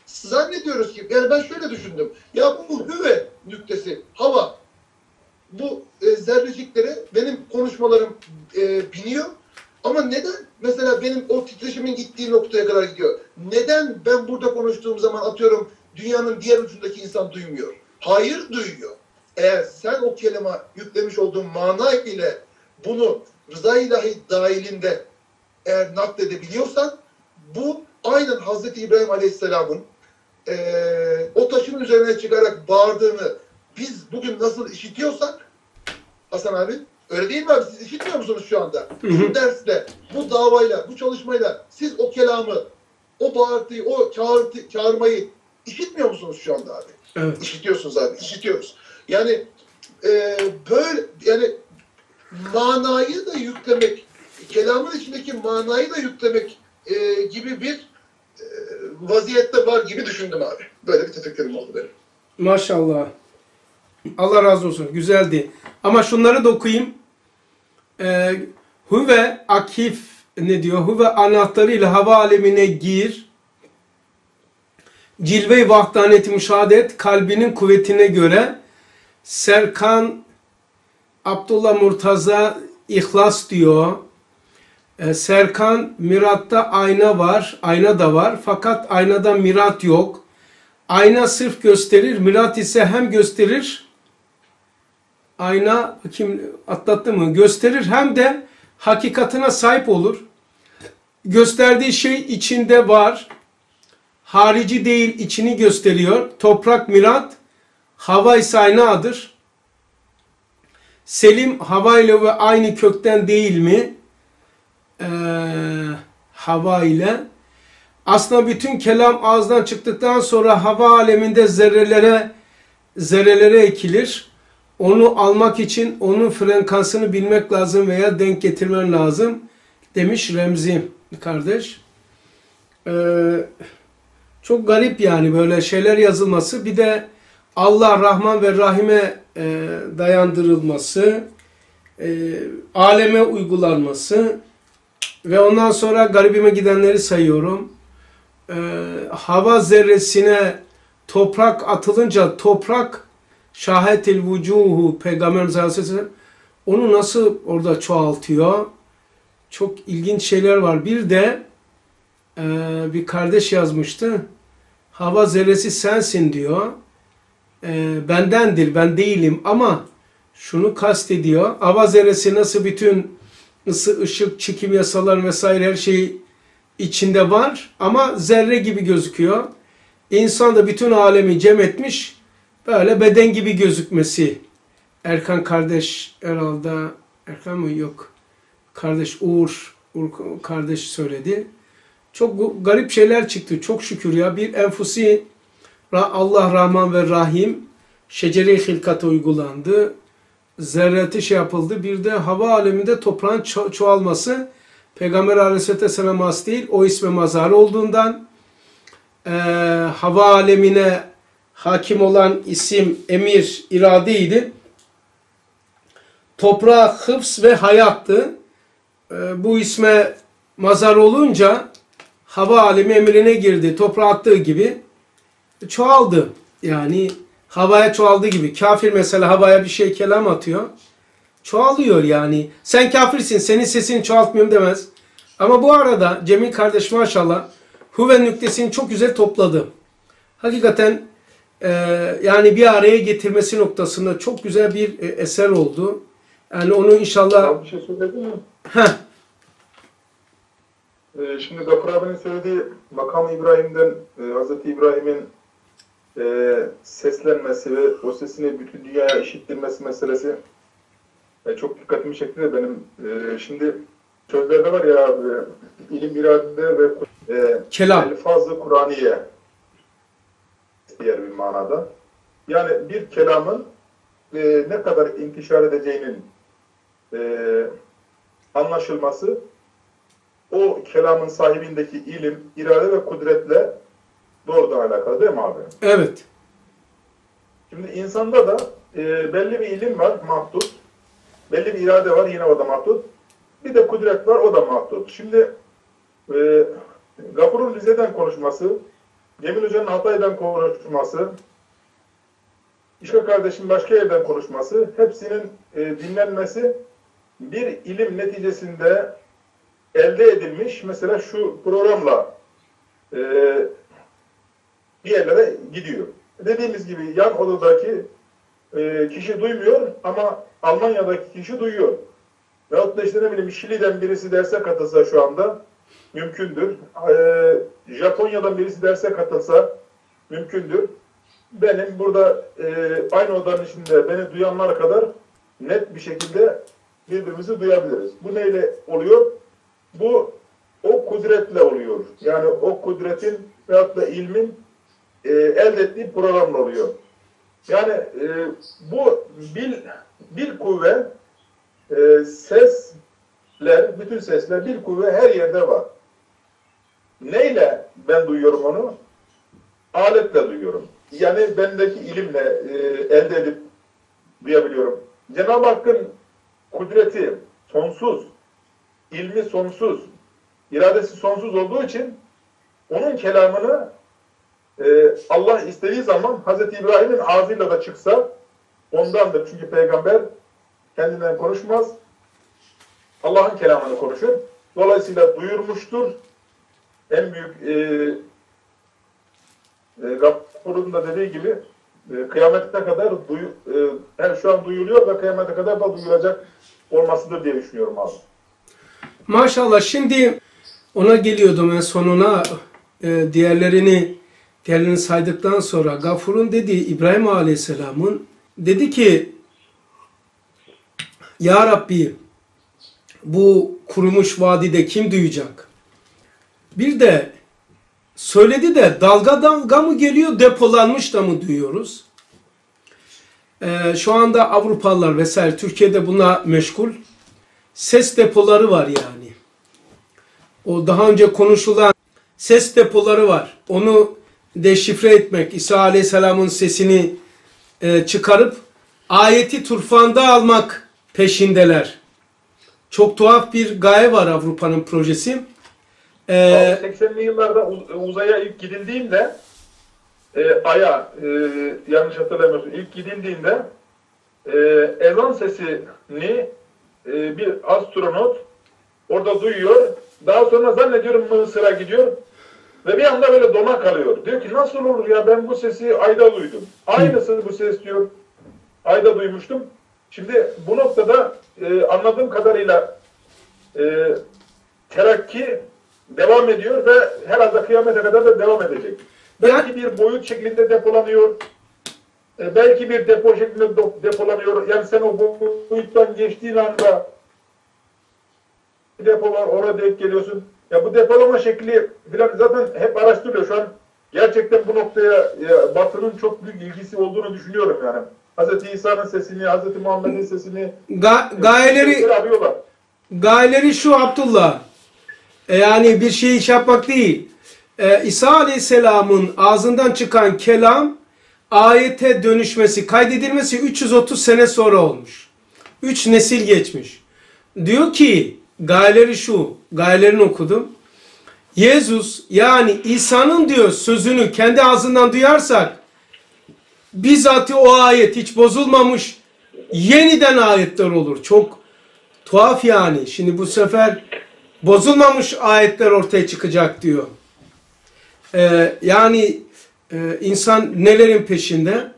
zannediyoruz ki, yani ben şöyle düşündüm. Ya bu hüve nüktesi, hava, bu zerreciklere benim konuşmalarım biniyor. Ama neden mesela benim o titreşimin gittiği noktaya kadar gidiyor? Neden ben burada konuştuğum zaman atıyorum dünyanın diğer ucundaki insan duymuyor? Hayır, duyuyor. Eğer sen o kelime yüklemiş olduğun mana ile bunu rıza ilahi dahilinde eğer nakledebiliyorsan, bu aynen Hazreti İbrahim Aleyhisselam'ın o taşın üzerine çıkarak bağırdığını biz bugün nasıl işitiyorsak, Hasan abi, öyle değil mi abi? Siz işitmiyor musunuz şu anda? Şu dersle, bu davayla, bu çalışmayla siz o kelamı, o bağırtıyı, o çağırmayı işitmiyor musunuz şu anda abi? Evet. İşitiyorsunuz abi, işitiyoruz. Yani böyle, yani manayı da yüklemek, kelamın içindeki manayı da yüklemek gibi bir vaziyette var gibi düşündüm abi. Böyle bir tefekkürüm oldu benim. Maşallah. Allah razı olsun. Güzeldi. Ama şunları da okuyayım. Huve akif ne diyor? Huve anahtarıyla hava alemine gir. Cilve-i vahdaneti müşahede et. Kalbinin kuvvetine göre. Serkan Abdullah Murtaza İhlas diyor. Serkan miratta ayna var. Ayna da var. Fakat aynada mirat yok. Ayna sırf gösterir. Mirat ise hem gösterir. Ayna kim atlattı mı? Gösterir hem de hakikatine sahip olur. Gösterdiği şey içinde var. Harici değil, içini gösteriyor. Toprak mirat, hava ise aynadır. Selim hava ile ve aynı kökten değil mi? Hava ile. Aslında bütün kelam ağızdan çıktıktan sonra hava aleminde zerrelere ekilir. Onu almak için onun frekansını bilmek lazım veya denk getirmen lazım demiş Remzi kardeş. Çok garip yani böyle şeyler yazılması. Bir de Allah Rahman ve Rahim'e dayandırılması, aleme uygulanması ve ondan sonra garibime gidenleri sayıyorum. Hava zerresine toprak atılınca toprak şahetil vucuhu Peygamberimiz Aleyhisselam onu nasıl orada çoğaltıyor? Çok ilginç şeyler var. Bir de bir kardeş yazmıştı. Hava zerresi sensin diyor. Bendendir, ben değilim ama şunu kastediyor. Hava zerresi nasıl bütün ısı, ışık, çekim yasaları vesaire her şey içinde var ama zerre gibi gözüküyor. İnsan da bütün alemi cem etmiş, böyle beden gibi gözükmesi. Erkan kardeş herhalde, Erkan mı yok? Kardeş Uğur kardeş söyledi. Çok garip şeyler çıktı. Çok şükür ya. Bir enfusi Allah Rahman ve Rahim şecere-i hilkata uygulandı. Zerreti şey yapıldı. Bir de hava aleminde toprağın çoğalması Peygamber Aleyhisselam'a has değil. O isme mazhar olduğundan hava alemine hakim olan isim emir, iradeydi. Toprağa hıfz ve hayattı. Bu isme mazhar olunca hava alemi emrine girdi. Toprağa attığı gibi çoğaldı. Yani havaya çoğaldığı gibi. Kafir mesela havaya bir şey kelam atıyor. Çoğalıyor yani. Sen kafirsin, senin sesini çoğaltmıyorum demez. Ama bu arada Cemil kardeş maşallah huve nüktesini çok güzel topladı. Hakikaten yani bir araya getirmesi noktasında çok güzel bir eser oldu. Yani onu inşallah... Bir şey söyledin mi? Heh. Şimdi Gafur abinin söylediği makam İbrahim'den Hazreti İbrahim'in seslenmesi ve o sesini bütün dünyaya işittirmesi meselesi çok dikkatimi çekti de benim. Şimdi sözlerde var ya ilim, irade ve Kelam. elfaz-ı Kur'aniye diğer bir manada. Yani bir kelamın ne kadar intişar edeceğinin anlaşılması o kelamın sahibindeki ilim, irade ve kudretle doğrudan alakalı değil mi abi? Evet. Şimdi insanda da belli bir ilim var, mahdut. Belli bir irade var, yine o da mahdut. Bir de kudret var, o da mahdut. Şimdi Gafur'un Rize'den konuşması Cemil Hoca'nın Hatay'dan konuşması, İşko kardeşim başka yerden konuşması, hepsinin dinlenmesi bir ilim neticesinde elde edilmiş, mesela şu programla bir yerlere gidiyor. Dediğimiz gibi yan odadaki kişi duymuyor ama Almanya'daki kişi duyuyor. Veyahut da işte ne bileyim Şili'den birisi derse katılsa şu anda mümkündür. Japonya'dan birisi derse katılsa mümkündür. Benim burada aynı odanın içinde beni duyanlar kadar net bir şekilde birbirimizi duyabiliriz. Bu neyle oluyor? Bu o kudretle oluyor. Yani o kudretin veyahut da ilmin elde ettiği programla oluyor. Yani bu bir kuvve sesler, bütün sesler bir kuvve her yerde var. Neyle ben duyuyorum onu? Aletle duyuyorum. Yani bendeki ilimle elde edip duyabiliyorum. Cenab-ı Hakk'ın kudreti sonsuz, ilmi sonsuz, iradesi sonsuz olduğu için onun kelamını Allah istediği zaman Hz. İbrahim'in ağzıyla da çıksa ondandır. Çünkü peygamber kendinden konuşmaz. Allah'ın kelamını konuşur. Dolayısıyla duyurmuştur. En büyük Gafur'un da dediği gibi kıyamete kadar yani şu an duyuluyor ve kıyamete kadar da duyulacak olmasıdır diye düşünüyorum abi. Maşallah, şimdi ona geliyordum en sonuna. Diğerlerini saydıktan sonra Gafur'un dediği, İbrahim Aleyhisselam'ın dedi ki Ya Rabbi, bu kurumuş vadide kim duyacak? Bir de söyledi de dalga dalga mı geliyor, depolanmış da mı duyuyoruz? Şu anda Avrupalılar vesaire Türkiye'de buna meşgul. Ses depoları var yani. O daha önce konuşulan ses depoları var. Onu deşifre etmek, İsa Aleyhisselam'ın sesini çıkarıp ayeti turfanda almak peşindeler. Çok tuhaf bir gaye var Avrupa'nın projesi. 80'li yıllarda uzaya ilk gidildiğinde Ay'a yanlış hatırlamıyorsun ilk gidildiğinde ezan sesini bir astronot orada duyuyor. Daha sonra zannediyorum Mısır'a gidiyor ve bir anda böyle dona kalıyor. Diyor ki nasıl olur ya, ben bu sesi Ay'da duydum. Aynısı bu ses diyor. Ay'da duymuştum. Şimdi bu noktada anladığım kadarıyla terakki devam ediyor ve herhalde kıyamete kadar da devam edecek. Belki bir boyut şeklinde depolanıyor. Belki bir depo şeklinde depolanıyor. Yani sen o boyuttan geçtiğin anda bir depo var, oraya denk geliyorsun. Ya bu depolama şekli falan zaten hep araştırılıyor. Şu an gerçekten bu noktaya Batı'nın çok büyük ilgisi olduğunu düşünüyorum yani. Hz. İsa'nın sesini, Hz. Muhammed'in sesini gayeleri şu Abdullah. Yani bir şey iş yapmak değil. İsa Aleyhisselam'ın ağzından çıkan kelam ayete dönüşmesi, kaydedilmesi 330 sene sonra olmuş. 3 nesil geçmiş. Diyor ki gayeleri şu, gayelerini okudum. Yezus yani İsa'nın diyor sözünü kendi ağzından duyarsak bizzat o ayet hiç bozulmamış yeniden ayetler olur. Çok tuhaf yani. Şimdi bu sefer bozulmamış ayetler ortaya çıkacak diyor. Yani insan nelerin peşinde?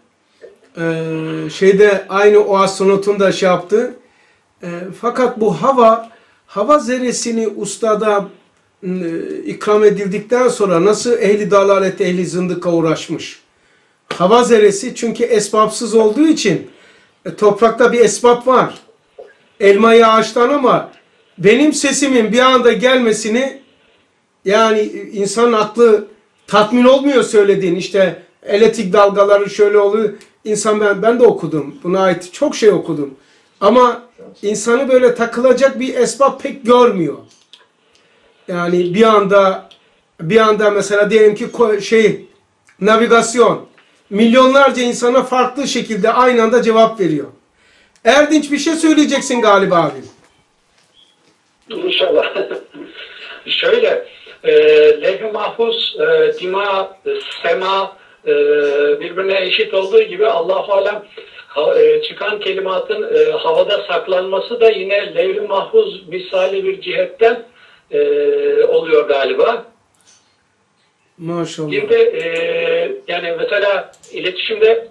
Aynı o astronotun da şey yaptı. Fakat bu hava zerresini ustada ikram edildikten sonra nasıl ehli dalalet, ehli zındıka uğraşmış. Hava zerresi çünkü esbapsız olduğu için toprakta bir esbab var. Elmayı ağaçtan ama benim sesimin bir anda gelmesini yani insanın aklı tatmin olmuyor söylediğin işte elektrik dalgaları şöyle oluyor. İnsan ben de okudum. Buna ait çok şey okudum. Ama insanı böyle takılacak bir esbab pek görmüyor. Yani bir anda mesela diyelim ki navigasyon milyonlarca insana farklı şekilde aynı anda cevap veriyor. Erdinç bir şey söyleyeceksin galiba abi. İnşallah. Şöyle, levh-i mahfuz, dima, sema birbirine eşit olduğu gibi Allah-u Alem çıkan kelimatın havada saklanması da yine levh-i mahfuz misali bir cihetten oluyor galiba. Maşallah. Bir de yani mesela iletişimde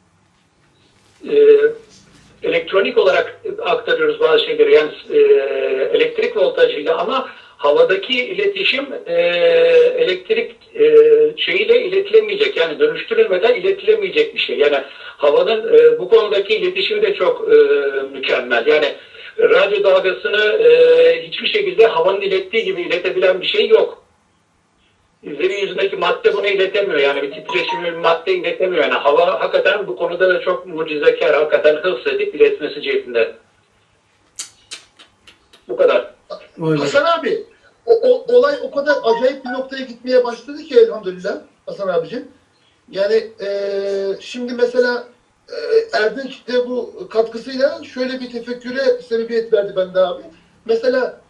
elektronik olarak aktarıyoruz bazı şeyleri, yani elektrik voltajıyla, ama havadaki iletişim elektrik şeyiyle iletilemeyecek, yani dönüştürülmeden iletilemeyecek bir şey. Yani havanın bu konudaki iletişimi de çok mükemmel. Yani radyo dalgasını hiçbir şekilde havanın ilettiği gibi iletebilen bir şey yok. Zemin yüzündeki madde bunu iletemiyor. Yani bir titreşimli bir madde iletemiyor. Yani hava hakikaten bu konuda da çok mucizekar. Hakikaten hıfzedip iletmesi cihetinde. Bu kadar. Hasan abi, olay o kadar acayip bir noktaya gitmeye başladı ki elhamdülillah Hasan abicim. Yani şimdi mesela Erdinç de bu katkısıyla şöyle bir tefekküre sebebiyet verdi bende abi. Mesela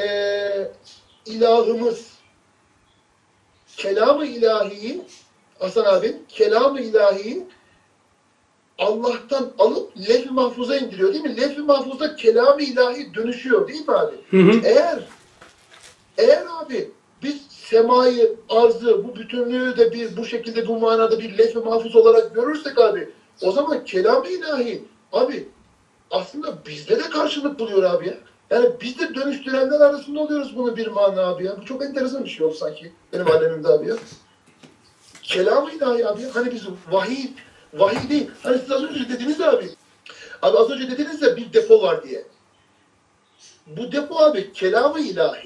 ilahımız kelam-ı ilahiyi, Hasan abi, kelam-ı ilahiyi Allah'tan alıp levh-i mahfuza indiriyor değil mi? Levh-i mahfuzda kelam-ı ilahi dönüşüyor değil mi abi? Hı hı. Eğer abi biz semayı, arzı, bu bütünlüğü de bu şekilde, bu manada bir levh-i mahfuz olarak görürsek abi, o zaman kelam-ı ilahi abi aslında bizde de karşılık buluyor abi ya. Yani biz de dönüştürenler arasında oluyoruz bunu bir mana abi ya. Bu çok enteresan bir şey oldu sanki benim alemimde abi ya. Kelam-ı ilahi abi ya. Hani biz vahiy değil. Hani siz az önce dediniz abi. Abi az önce dediniz ya bir depo var diye. Bu depo abi kelam-ı ilahi.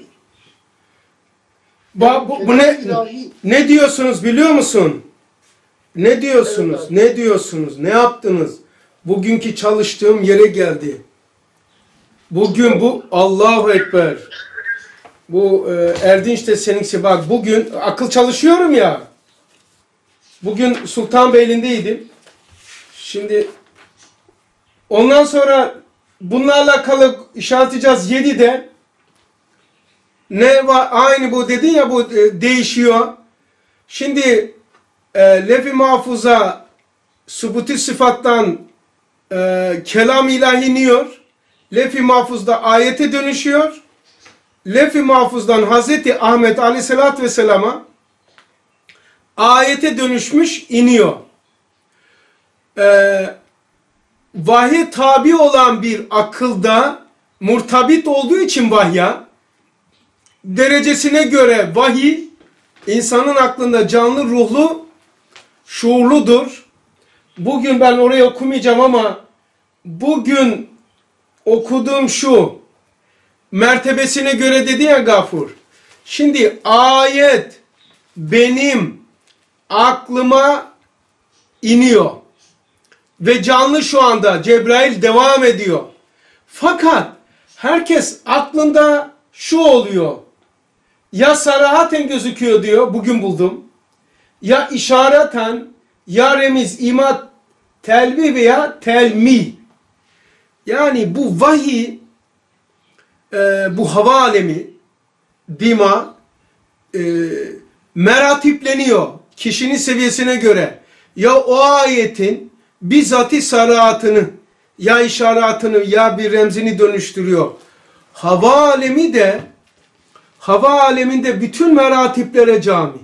Bu ne diyorsunuz biliyor musun? Ne diyorsunuz? Evet, ne diyorsunuz? Ne yaptınız? Bugünkü çalıştığım yere geldi. Bugün bu Allahu Ekber. Bu Erdinç de seninkisi. Bak bugün akıl çalışıyorum ya. Bugün Sultanbeyli'ndeydim. Şimdi ondan sonra bununla alakalı işaretleyeceğiz 7'de. Ne var? Aynı bu dedin ya, bu değişiyor. Şimdi levh-i mahfuza subuti sıfattan kelam ilahi iniyor. Levh-i mahfuzda ayete dönüşüyor. Levh-i mahfuzdan Hazreti Ahmet Aleyhisselatü Vesselam'a ayete dönüşmüş iniyor. Vahye tabi olan bir akılda murtabit olduğu için vahya, derecesine göre vahiy insanın aklında canlı, ruhlu, şuurludur. Bugün ben orayı okumayacağım ama bugün okuduğum şu mertebesine göre dedi ya Gafur. Şimdi ayet benim aklıma iniyor. Ve canlı şu anda Cebrail devam ediyor. Fakat herkes aklında şu oluyor. Ya sarahaten gözüküyor diyor, bugün buldum. Ya işareten, ya remiz, imat, telvi veya telmi. Yani bu vahiy, bu hava alemi, dima, meratipleniyor kişinin seviyesine göre. Ya o ayetin bizzati sarahatını, ya işaretini, ya bir remzini dönüştürüyor. Hava alemi de, hava aleminde bütün meratiplere cami.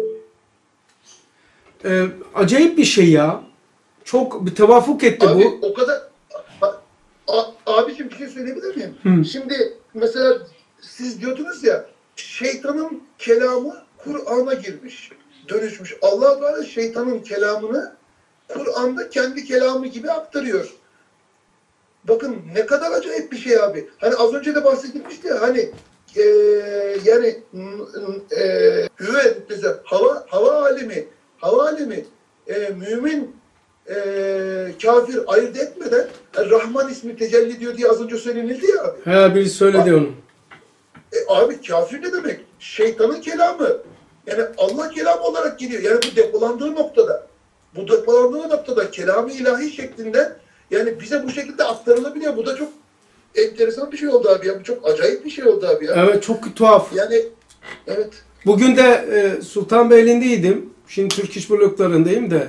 Acayip bir şey ya. Çok bir tevafuk etti abi, bu. O kadar... Abiciğim bir şey söyleyebilir miyim? Şimdi mesela siz diyordunuz ya, şeytanın kelamı Kur'an'a girmiş, dönüşmüş. Allah Teala şeytanın kelamını Kur'an'da kendi kelamı gibi aktarıyor. Bakın ne kadar acayip bir şey abi. Hani az önce de bahsedilmişti ya, hani yani mesela hava alemi mümin kafir ayırt etmeden Rahman ismi tecelli diyor diye az önce söylenildi ya abi. He, biri söyledi onu. Abi kafir ne demek? Şeytanın kelamı. Yani Allah kelamı olarak geliyor. Yani bu depolandığı noktada. Bu depolandığı noktada kelam-ı ilahi şeklinde, yani bize bu şekilde aktarılabiliyor. Bu da çok enteresan bir şey oldu abi ya. Bu çok acayip bir şey oldu abi ya. Evet, çok tuhaf. Yani evet. Bugün de Sultanbeyli'ndeydim. Şimdi Türk İş Blokları'ndayım da.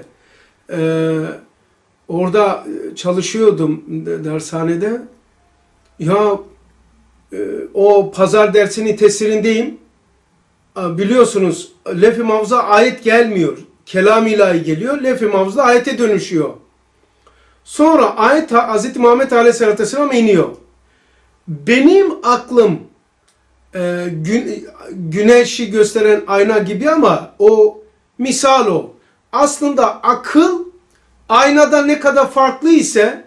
Orada çalışıyordum dershanede. Ya o pazar dersinin tesirindeyim. Biliyorsunuz lef-i mahfuza ayet gelmiyor. Kelam ilahi geliyor. Lef-i mahfuzda ayete dönüşüyor. Sonra ayet Hz. Muhammed Aleyhisselatü Vesselam iniyor. Benim aklım güneşi gösteren ayna gibi ama o misal o. Aslında akıl aynada ne kadar farklı ise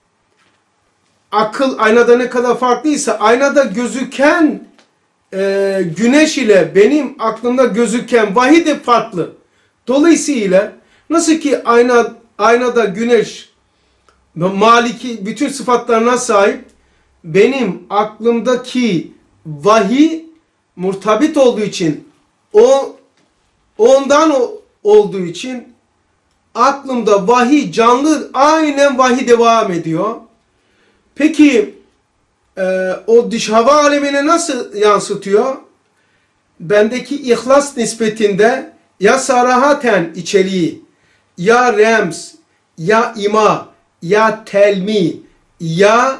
aynada gözüken güneş ile benim aklımda gözüken vahiy de farklı. Dolayısıyla nasıl ki aynada güneş maliki bütün sıfatlarına sahip, benim aklımdaki vahiy murtabit olduğu için ondan olduğu için aklımda vahiy canlı, aynen vahiy devam ediyor. Peki o dış hava alemine nasıl yansıtıyor? Bendeki ihlas nispetinde ya sarahaten içeriği, ya remz, ya ima, ya telmi, ya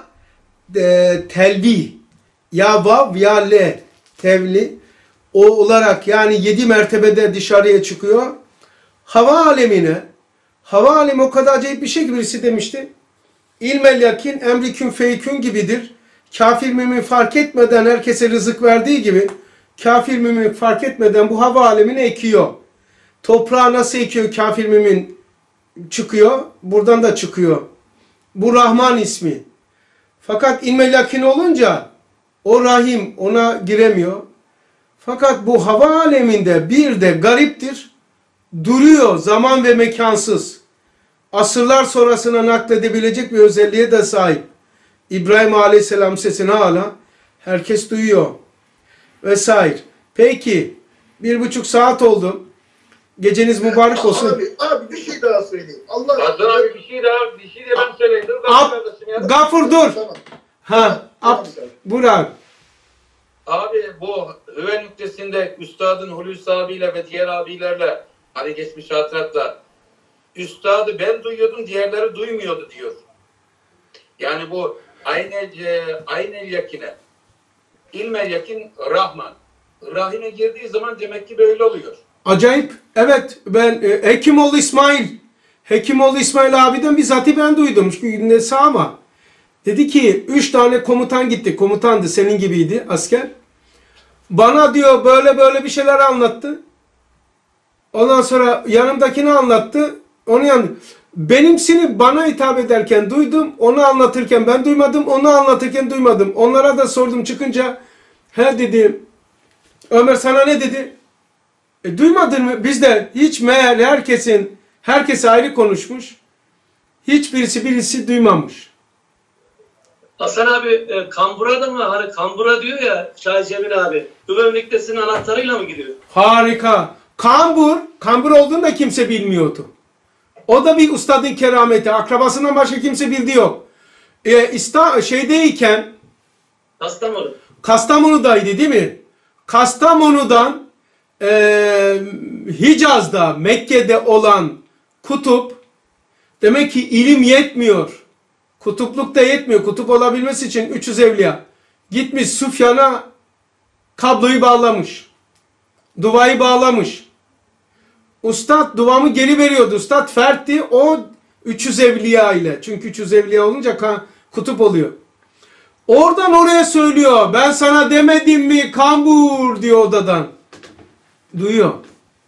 telvih, ya vav, ya le, tevli o olarak yani 7 mertebede dışarıya çıkıyor. Hava alemi o kadar acayip bir şey ki birisi demişti. İlmel yakin emri kün feykün gibidir. Kafir mümin fark etmeden herkese rızık verdiği gibi kafir mümin fark etmeden bu hava alemini ekiyor. Toprağa nasıl ekiyor kafir mümin çıkıyor. Buradan da çıkıyor. Bu Rahman ismi. Fakat ilmel yakin olunca o Rahim ona giremiyor. Fakat bu hava aleminde bir de gariptir. Duruyor zaman ve mekansız. Asırlar sonrasına nakledebilecek bir özelliğe de sahip. İbrahim Aleyhisselam sesini hala herkes duyuyor. Vesaire. Peki 1,5 saat oldu. Geceniz mübarek olsun. Abi bir şey daha söyleyeyim. Allah Hasan abi bir şey de ben söyleyeyim. Dur kardeşim ya. Gafur dur. Tamam. Ha, Burak. Abi bu Hüve nüktesinde Üstad'ın Hulusi abiyle ve diğer abilerle hani geçmiş hatıratla Üstad'ı ben duyuyordum diğerleri duymuyordu diyor. Yani bu aynel yakine ilmel yakin Rahman. Rahim'e girdiği zaman demek ki böyle oluyor. Acayip. Evet ben Hekimoğlu İsmail abiden bizzat ben duydum. Çünkü ne ama dedi ki 3 tane komutan gitti. Komutandı senin gibiydi asker. Bana diyor böyle bir şeyler anlattı. Ondan sonra yanımdakini anlattı. Benimsini bana hitap ederken duydum. Onu anlatırken ben duymadım. Onu anlatırken duymadım. Onlara da sordum çıkınca. He dedi. Ömer sana ne dedi? Duymadın mı? Biz de hiç meğer herkes ayrı konuşmuş. Birisi duymamış. Hasan abi kambura da mı? Hani kambura diyor ya Şah Cemil abi. Hüve nüktesinin anahtarıyla mı gidiyor? Harika. Kambur olduğunu da kimse bilmiyordu. O da bir ustadın kerameti. Akrabasından başka kimse bildiği yok. Şeydeyken Kastamonu'daydı değil mi? Kastamonu'dan Hicaz'da, Mekke'de olan kutup demek ki ilim yetmiyor. Kutupluk da yetmiyor. Kutup olabilmesi için 300 evliya. Gitmiş Süfyan'a kabloyu bağlamış. Duvayı bağlamış. Ustad duvamı geri veriyordu. Ustad fertti o 300 evliya ile. Çünkü 300 evliya olunca kutup oluyor. Oradan oraya söylüyor. Ben sana demedim mi kambur diyor odadan. Duyuyor.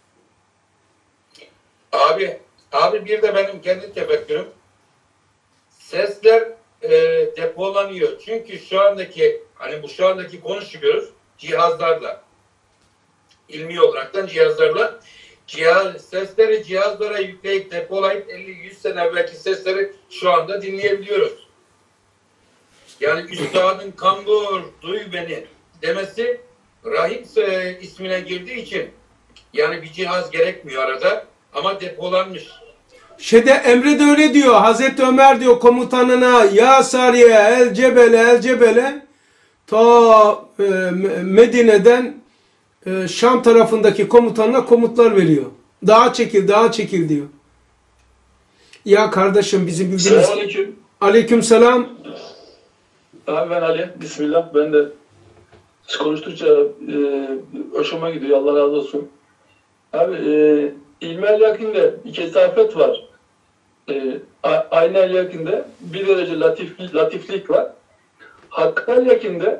Abi bir de benim kendi tefekkürüm. Sesler depolanıyor. Çünkü şu andaki konuşuyoruz cihazlarla. İlmi olaraktan cihazlarla. Sesleri cihazlara yükleyip depolayıp 50-100 sene evvelki sesleri şu anda dinleyebiliyoruz. Yani üstadın kambur duy beni demesi Rahim ismine girdiği için yani bir cihaz gerekmiyor arada ama depolanmış. Emre de öyle diyor. Hazreti Ömer diyor komutanına ya Sariye el cebele ta Medine'den Şam tarafındaki komutanına komutlar veriyor. Dağa çekil, dağa çekil diyor. Ya kardeşim bizim bildiğimiz... Selamünaleyküm. Aleykümselam. Abi ben Ali. Bismillah. Ben de siz konuştukça hoşuma gidiyor. Allah razı olsun. Abi ilmihal yakinde bir kesafet var. Aynel yakinde bir derece latiflik var. Hakkal yakinde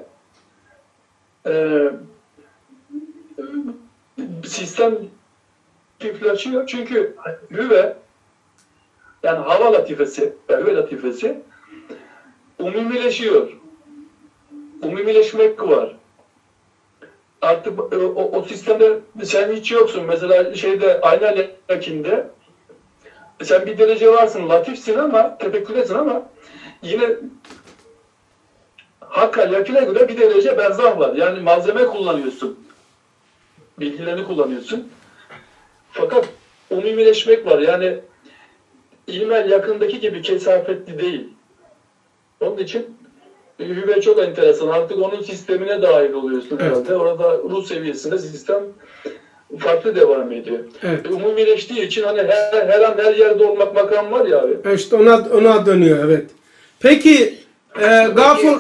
sistem latifleşiyor. Çünkü hüve yani hava latifesi, hüve latifesi umumileşiyor. Umumileşmek var. Artık o sistemde sen hiç yoksun. Mesela şeyde aynel yakinde sen bir derece varsın, latifsin ama, tefekküresin ama yine hakkal yakine göre bir derece berzah var. Yani malzeme kullanıyorsun. Bilgilerini kullanıyorsun. Fakat umumileşmek var. Yani ilmel yakındaki gibi kesafetli değil. Onun için hüve çok enteresan. Artık onun sistemine dahil oluyorsun herhalde. Orada ruh seviyesinde sistem farklı devam ediyor. Evet. Umumileştiği için hani her an her yerde olmak makam var ya abi. İşte ona dönüyor, evet. Peki Gafur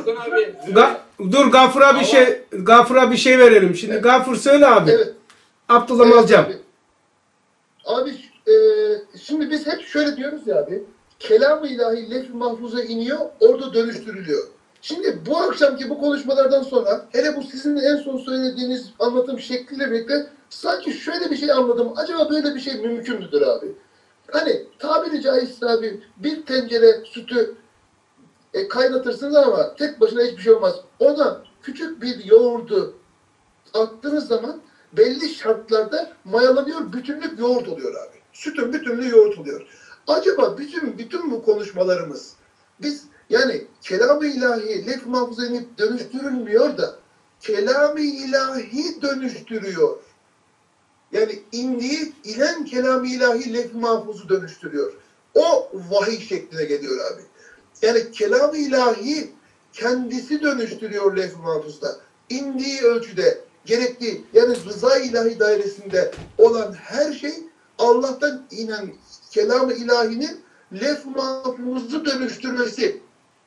Gafur'a bir şey verelim. Şimdi evet. Gafur söyle abi. Evet. Abdullah Evet, alacağım. Abi şimdi biz hep şöyle diyoruz ya abi. Kelam-ı ilahi lef-i mahfuza iniyor, orada dönüştürülüyor. Şimdi bu akşamki bu konuşmalardan sonra hele bu sizin en son söylediğiniz anlatım şekliyle birlikte sanki şöyle bir şey anladım. Acaba böyle bir şey mümkün müdür abi? Hani tabiri caizse abi bir tencere sütü kaynatırsınız ama tek başına hiçbir şey olmaz. Ona küçük bir yoğurdu attığınız zaman belli şartlarda mayalanıyor, bütünlük yoğurt oluyor abi. Sütün bütünlüğü yoğurt oluyor. Acaba bütün bu konuşmalarımız biz yani kelam-ı ilahi lef-i mahfuza inip dönüştürülmüyor da kelam-ı ilahi dönüştürüyor. Yani inen kelam-ı ilahi lef-i mahfuzu dönüştürüyor. O vahiy şekline geliyor abi. Yani kelam-ı ilahi kendisi dönüştürüyor lef-i mahfuzda. İndiği ölçüde gerektiği yani rıza ilahi dairesinde olan her şey Allah'tan inen kelam-ı ilahinin lef-i mahfuzu dönüştürmesi.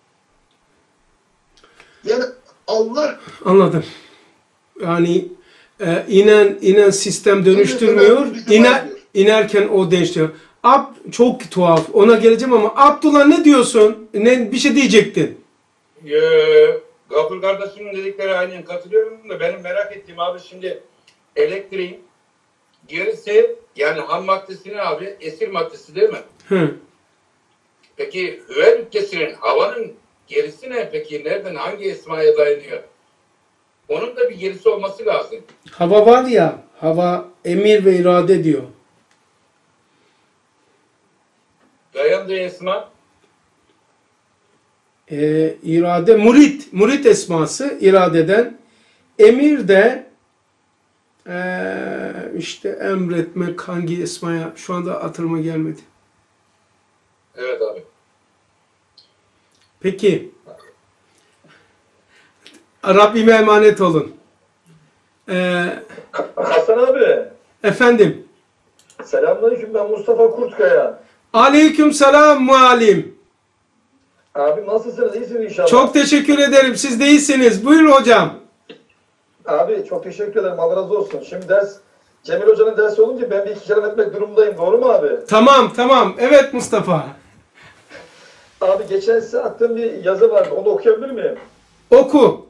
Yani Allah... Anladım. Yani inen sistem dönüştürmüyor. İnerken o değiştiriyor. Çok tuhaf. Ona geleceğim ama Abdullah ne diyorsun? Bir şey diyecektin. Gafur kardeşimin dedikleri aynen katılıyorum da benim merak ettiğim abi şimdi elektriğin gerisi yani ham maddesi ne abi? Esir maddesi değil mi? Hı. Peki hüve nüktesinin havanın gerisi ne peki? Nereden hangi esmaya dayanıyor? Onun da bir gerisi olması lazım. Hava var ya, hava emir ve irade diyor. Dayandığı esma? İrade, murit esması iradeden. Emir de işte emretmek hangi esmaya şu anda hatırıma gelmedi. Evet abi. Peki. Rabbime emanet olun. Hasan abi. Efendim. Selamünaleyküm, ben Mustafa Kurtkaya. Aleykümselam muallim. Abi nasılsınız? İyisiniz inşallah. Çok teşekkür ederim. Siz de iyisiniz. Buyurun hocam. Abi çok teşekkür ederim. Allah razı olsun. Şimdi Cemil Hoca'nın dersi olunca ben bir iki kelam etmek durumundayım. Doğru mu abi? Tamam. Evet Mustafa. Abi geçen size attığım bir yazı vardı. Onu okuyabilir miyim? Oku.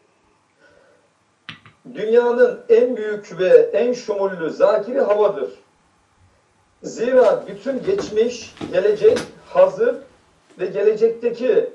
Dünyanın en büyük ve en şumullü zakiri havadır. Zira bütün geçmiş, gelecek, hazır ve gelecekteki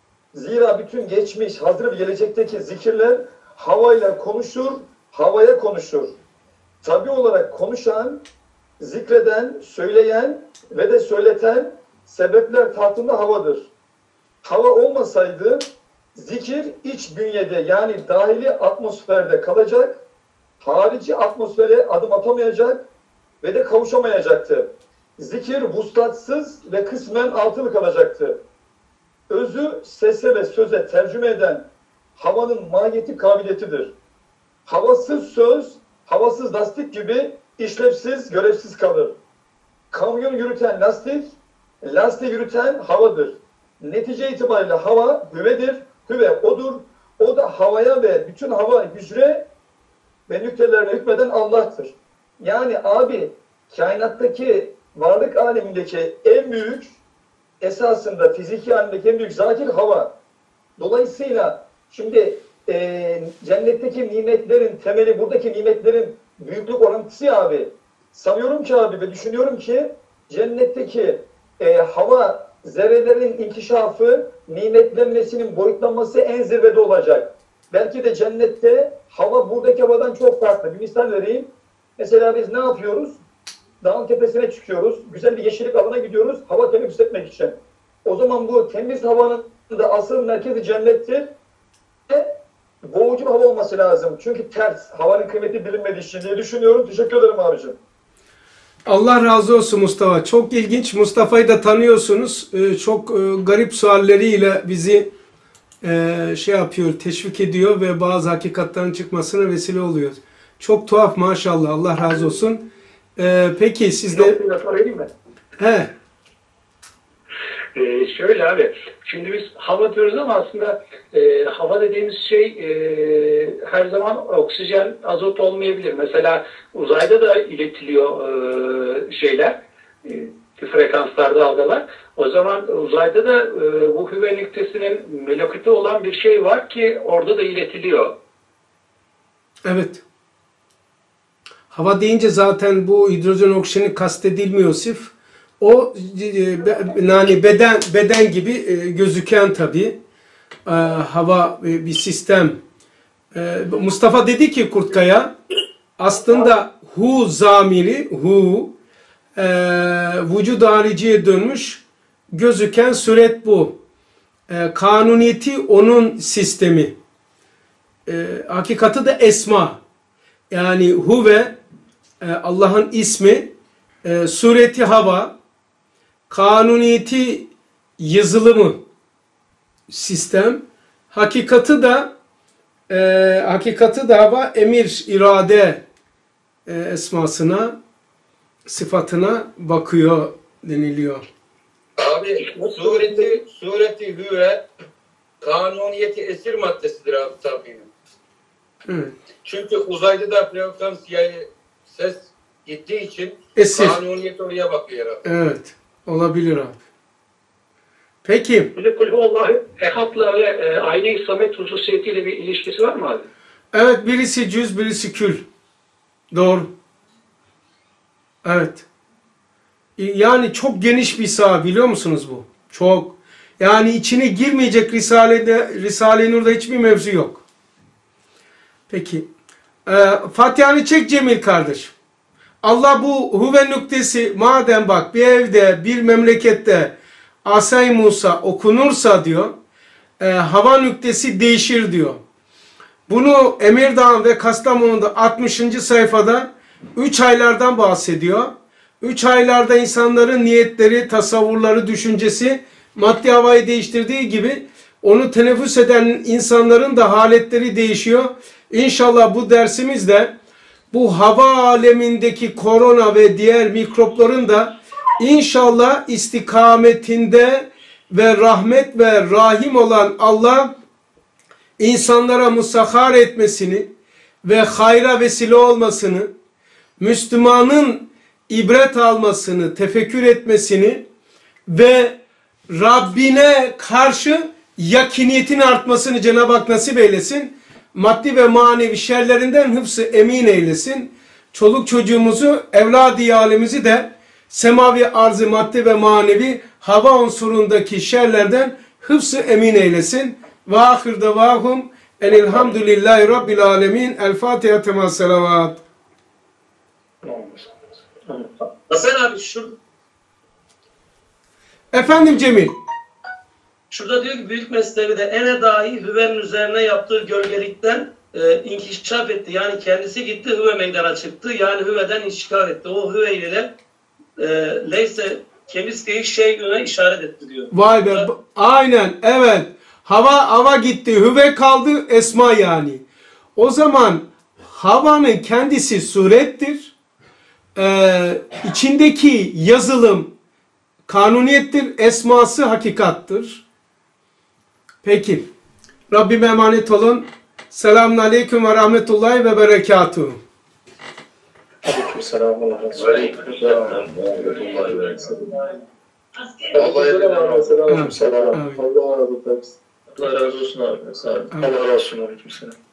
zikirler havayla konuşur, havaya konuşur. Tabi olarak konuşan, zikreden, söyleyen ve de söyleten sebepler tahtında havadır. Hava olmasaydı zikir iç bünyede yani dahili atmosferde kalacak, harici atmosfere adım atamayacak ve de kavuşamayacaktı. Zikir vuslatsız ve kısmen altılı kalacaktı. Özü sese ve söze tercüme eden havanın mahiyeti kabiliyetidir. Havasız söz havasız lastik gibi işlevsiz, görevsiz kalır. Kamyon yürüten lastik, lastik yürüten havadır. Netice itibariyle hava hüvedir, hüve odur. O da havaya ve bütün hava, hücre ve nüklelerine hükmeden Allah'tır. Yani abi, kainattaki varlık alemindeki en büyük, esasında fiziki alemdeki en büyük zakir hava. Dolayısıyla şimdi cennetteki nimetlerin temeli, buradaki nimetlerin büyüklük orantısı ya abi. Sanıyorum ki abi ve düşünüyorum ki cennetteki hava zerrelerin inkişafı, nimetlenmesinin boyutlanması en zirvede olacak. Belki de cennette hava buradaki havadan çok farklı. Bir misal vereyim. Mesela biz ne yapıyoruz? Dağın tepesine çıkıyoruz. Güzel bir yeşillik alana gidiyoruz. Hava temiz etmek için. O zaman bu temiz havanın da asıl merkezi cennettir. Boğucu bir hava olması lazım. Çünkü ters. Havanın kıymeti bilinmediği için diye düşünüyorum. Teşekkür ederim abicim. Allah razı olsun Mustafa. Çok ilginç. Mustafa'yı da tanıyorsunuz. Çok garip sualleriyle bizi şey yapıyor, teşvik ediyor ve bazı hakikatlerin çıkmasına vesile oluyor. Çok tuhaf maşallah. Allah razı olsun. Peki siz de... Sorayım mı? He. Şöyle abi, şimdi biz hava diyoruz ama aslında hava dediğimiz şey her zaman oksijen, azot olmayabilir. Mesela uzayda da iletiliyor şeyler, frekanslar, dalgalar. O zaman uzayda da bu hüve nüktesinin melekütü olan bir şey var ki orada da iletiliyor. Evet. Hava deyince zaten bu hidrojen oksijeni kastedilmiyor sırf. O yani beden gibi gözüken tabii hava bir sistem. Mustafa dedi ki Kurtkaya aslında hu zamiri hu vücud hariciye dönmüş gözüken suret bu. Kanuniyeti onun sistemi. Hakikati de esma. Yani huve Allah'ın ismi, sureti hava, kanuniyeti yazılımı sistem, hakikati da hava emir, irade esmasına, sıfatına bakıyor deniliyor. Abi sureti hüve kanuniyeti esir maddesidir abi tabii. Evet. Çünkü uzayda da frekans yayı ses gittiği için Esir. kanuniyet oraya bakıyor abi. Evet. Olabilir abi. Peki. Bir de Kulhuvallahu ehadla ve aynı samet hususiyetiyle bir ilişkisi var mı abi? Evet, birisi cüz, birisi kül. Doğru. Evet. Yani çok geniş bir saha, biliyor musunuz bu? Çok. Yani içine girmeyecek Risale-i Nur'da hiçbir mevzu yok. Peki. Fatiha'nı çek Cemil kardeş. Allah bu huve nüktesi madem bak bir evde, bir memlekette Asay Musa okunursa diyor, hava nüktesi değişir diyor. Bunu Emirdağ ve Kastamonu'da 60. sayfada 3 aylardan bahsediyor. 3 aylarda insanların niyetleri, tasavvurları, düşüncesi maddi havayı değiştirdiği gibi onu teneffüs eden insanların da haletleri değişiyor. İnşallah bu dersimizde bu hava alemindeki korona ve diğer mikropların da inşallah istikametinde ve rahmet ve rahim olan Allah insanlara musahhar etmesini ve hayra vesile olmasını, Müslümanın ibret almasını, tefekkür etmesini ve Rabbine karşı yakiniyetin artmasını Cenab-ı Hak nasip eylesin. Maddi ve manevi şerlerinden hıfzı emin eylesin. Çoluk çocuğumuzu, evladi alemizi de semavi arzı maddi ve manevi hava unsurundaki şerlerden hıfzı emin eylesin. Ve ahir davahum enelhamdülillahi rabbil alemin. El Fatiha tema selavat. Hasan abi Efendim Cemil. şurada diyor ki büyük mesnevi ene dahi hüvenin üzerine yaptığı gölgelikten inkişaf etti. Yani kendisi gitti hüve meydana çıktı. Yani hüveden inşikaf etti. O hüve ile leyse kemiskeyi şeyine işaret etti diyor. Vay be. Aynen. Evet. Hava gitti. Hüve kaldı. Esma yani. O zaman havanın kendisi surettir. İçindeki yazılım kanuniyettir. Esması hakikattır. Peki. Rabbime emanet olun. Selamun aleyküm ve rahmetullahi ve berekatuhu. Aleykümselam. Allah razı olsun. Aleykümselam. Evet. Allah razı olsun abi. Sağ olun. Allah razı olsun. Aleykümselam.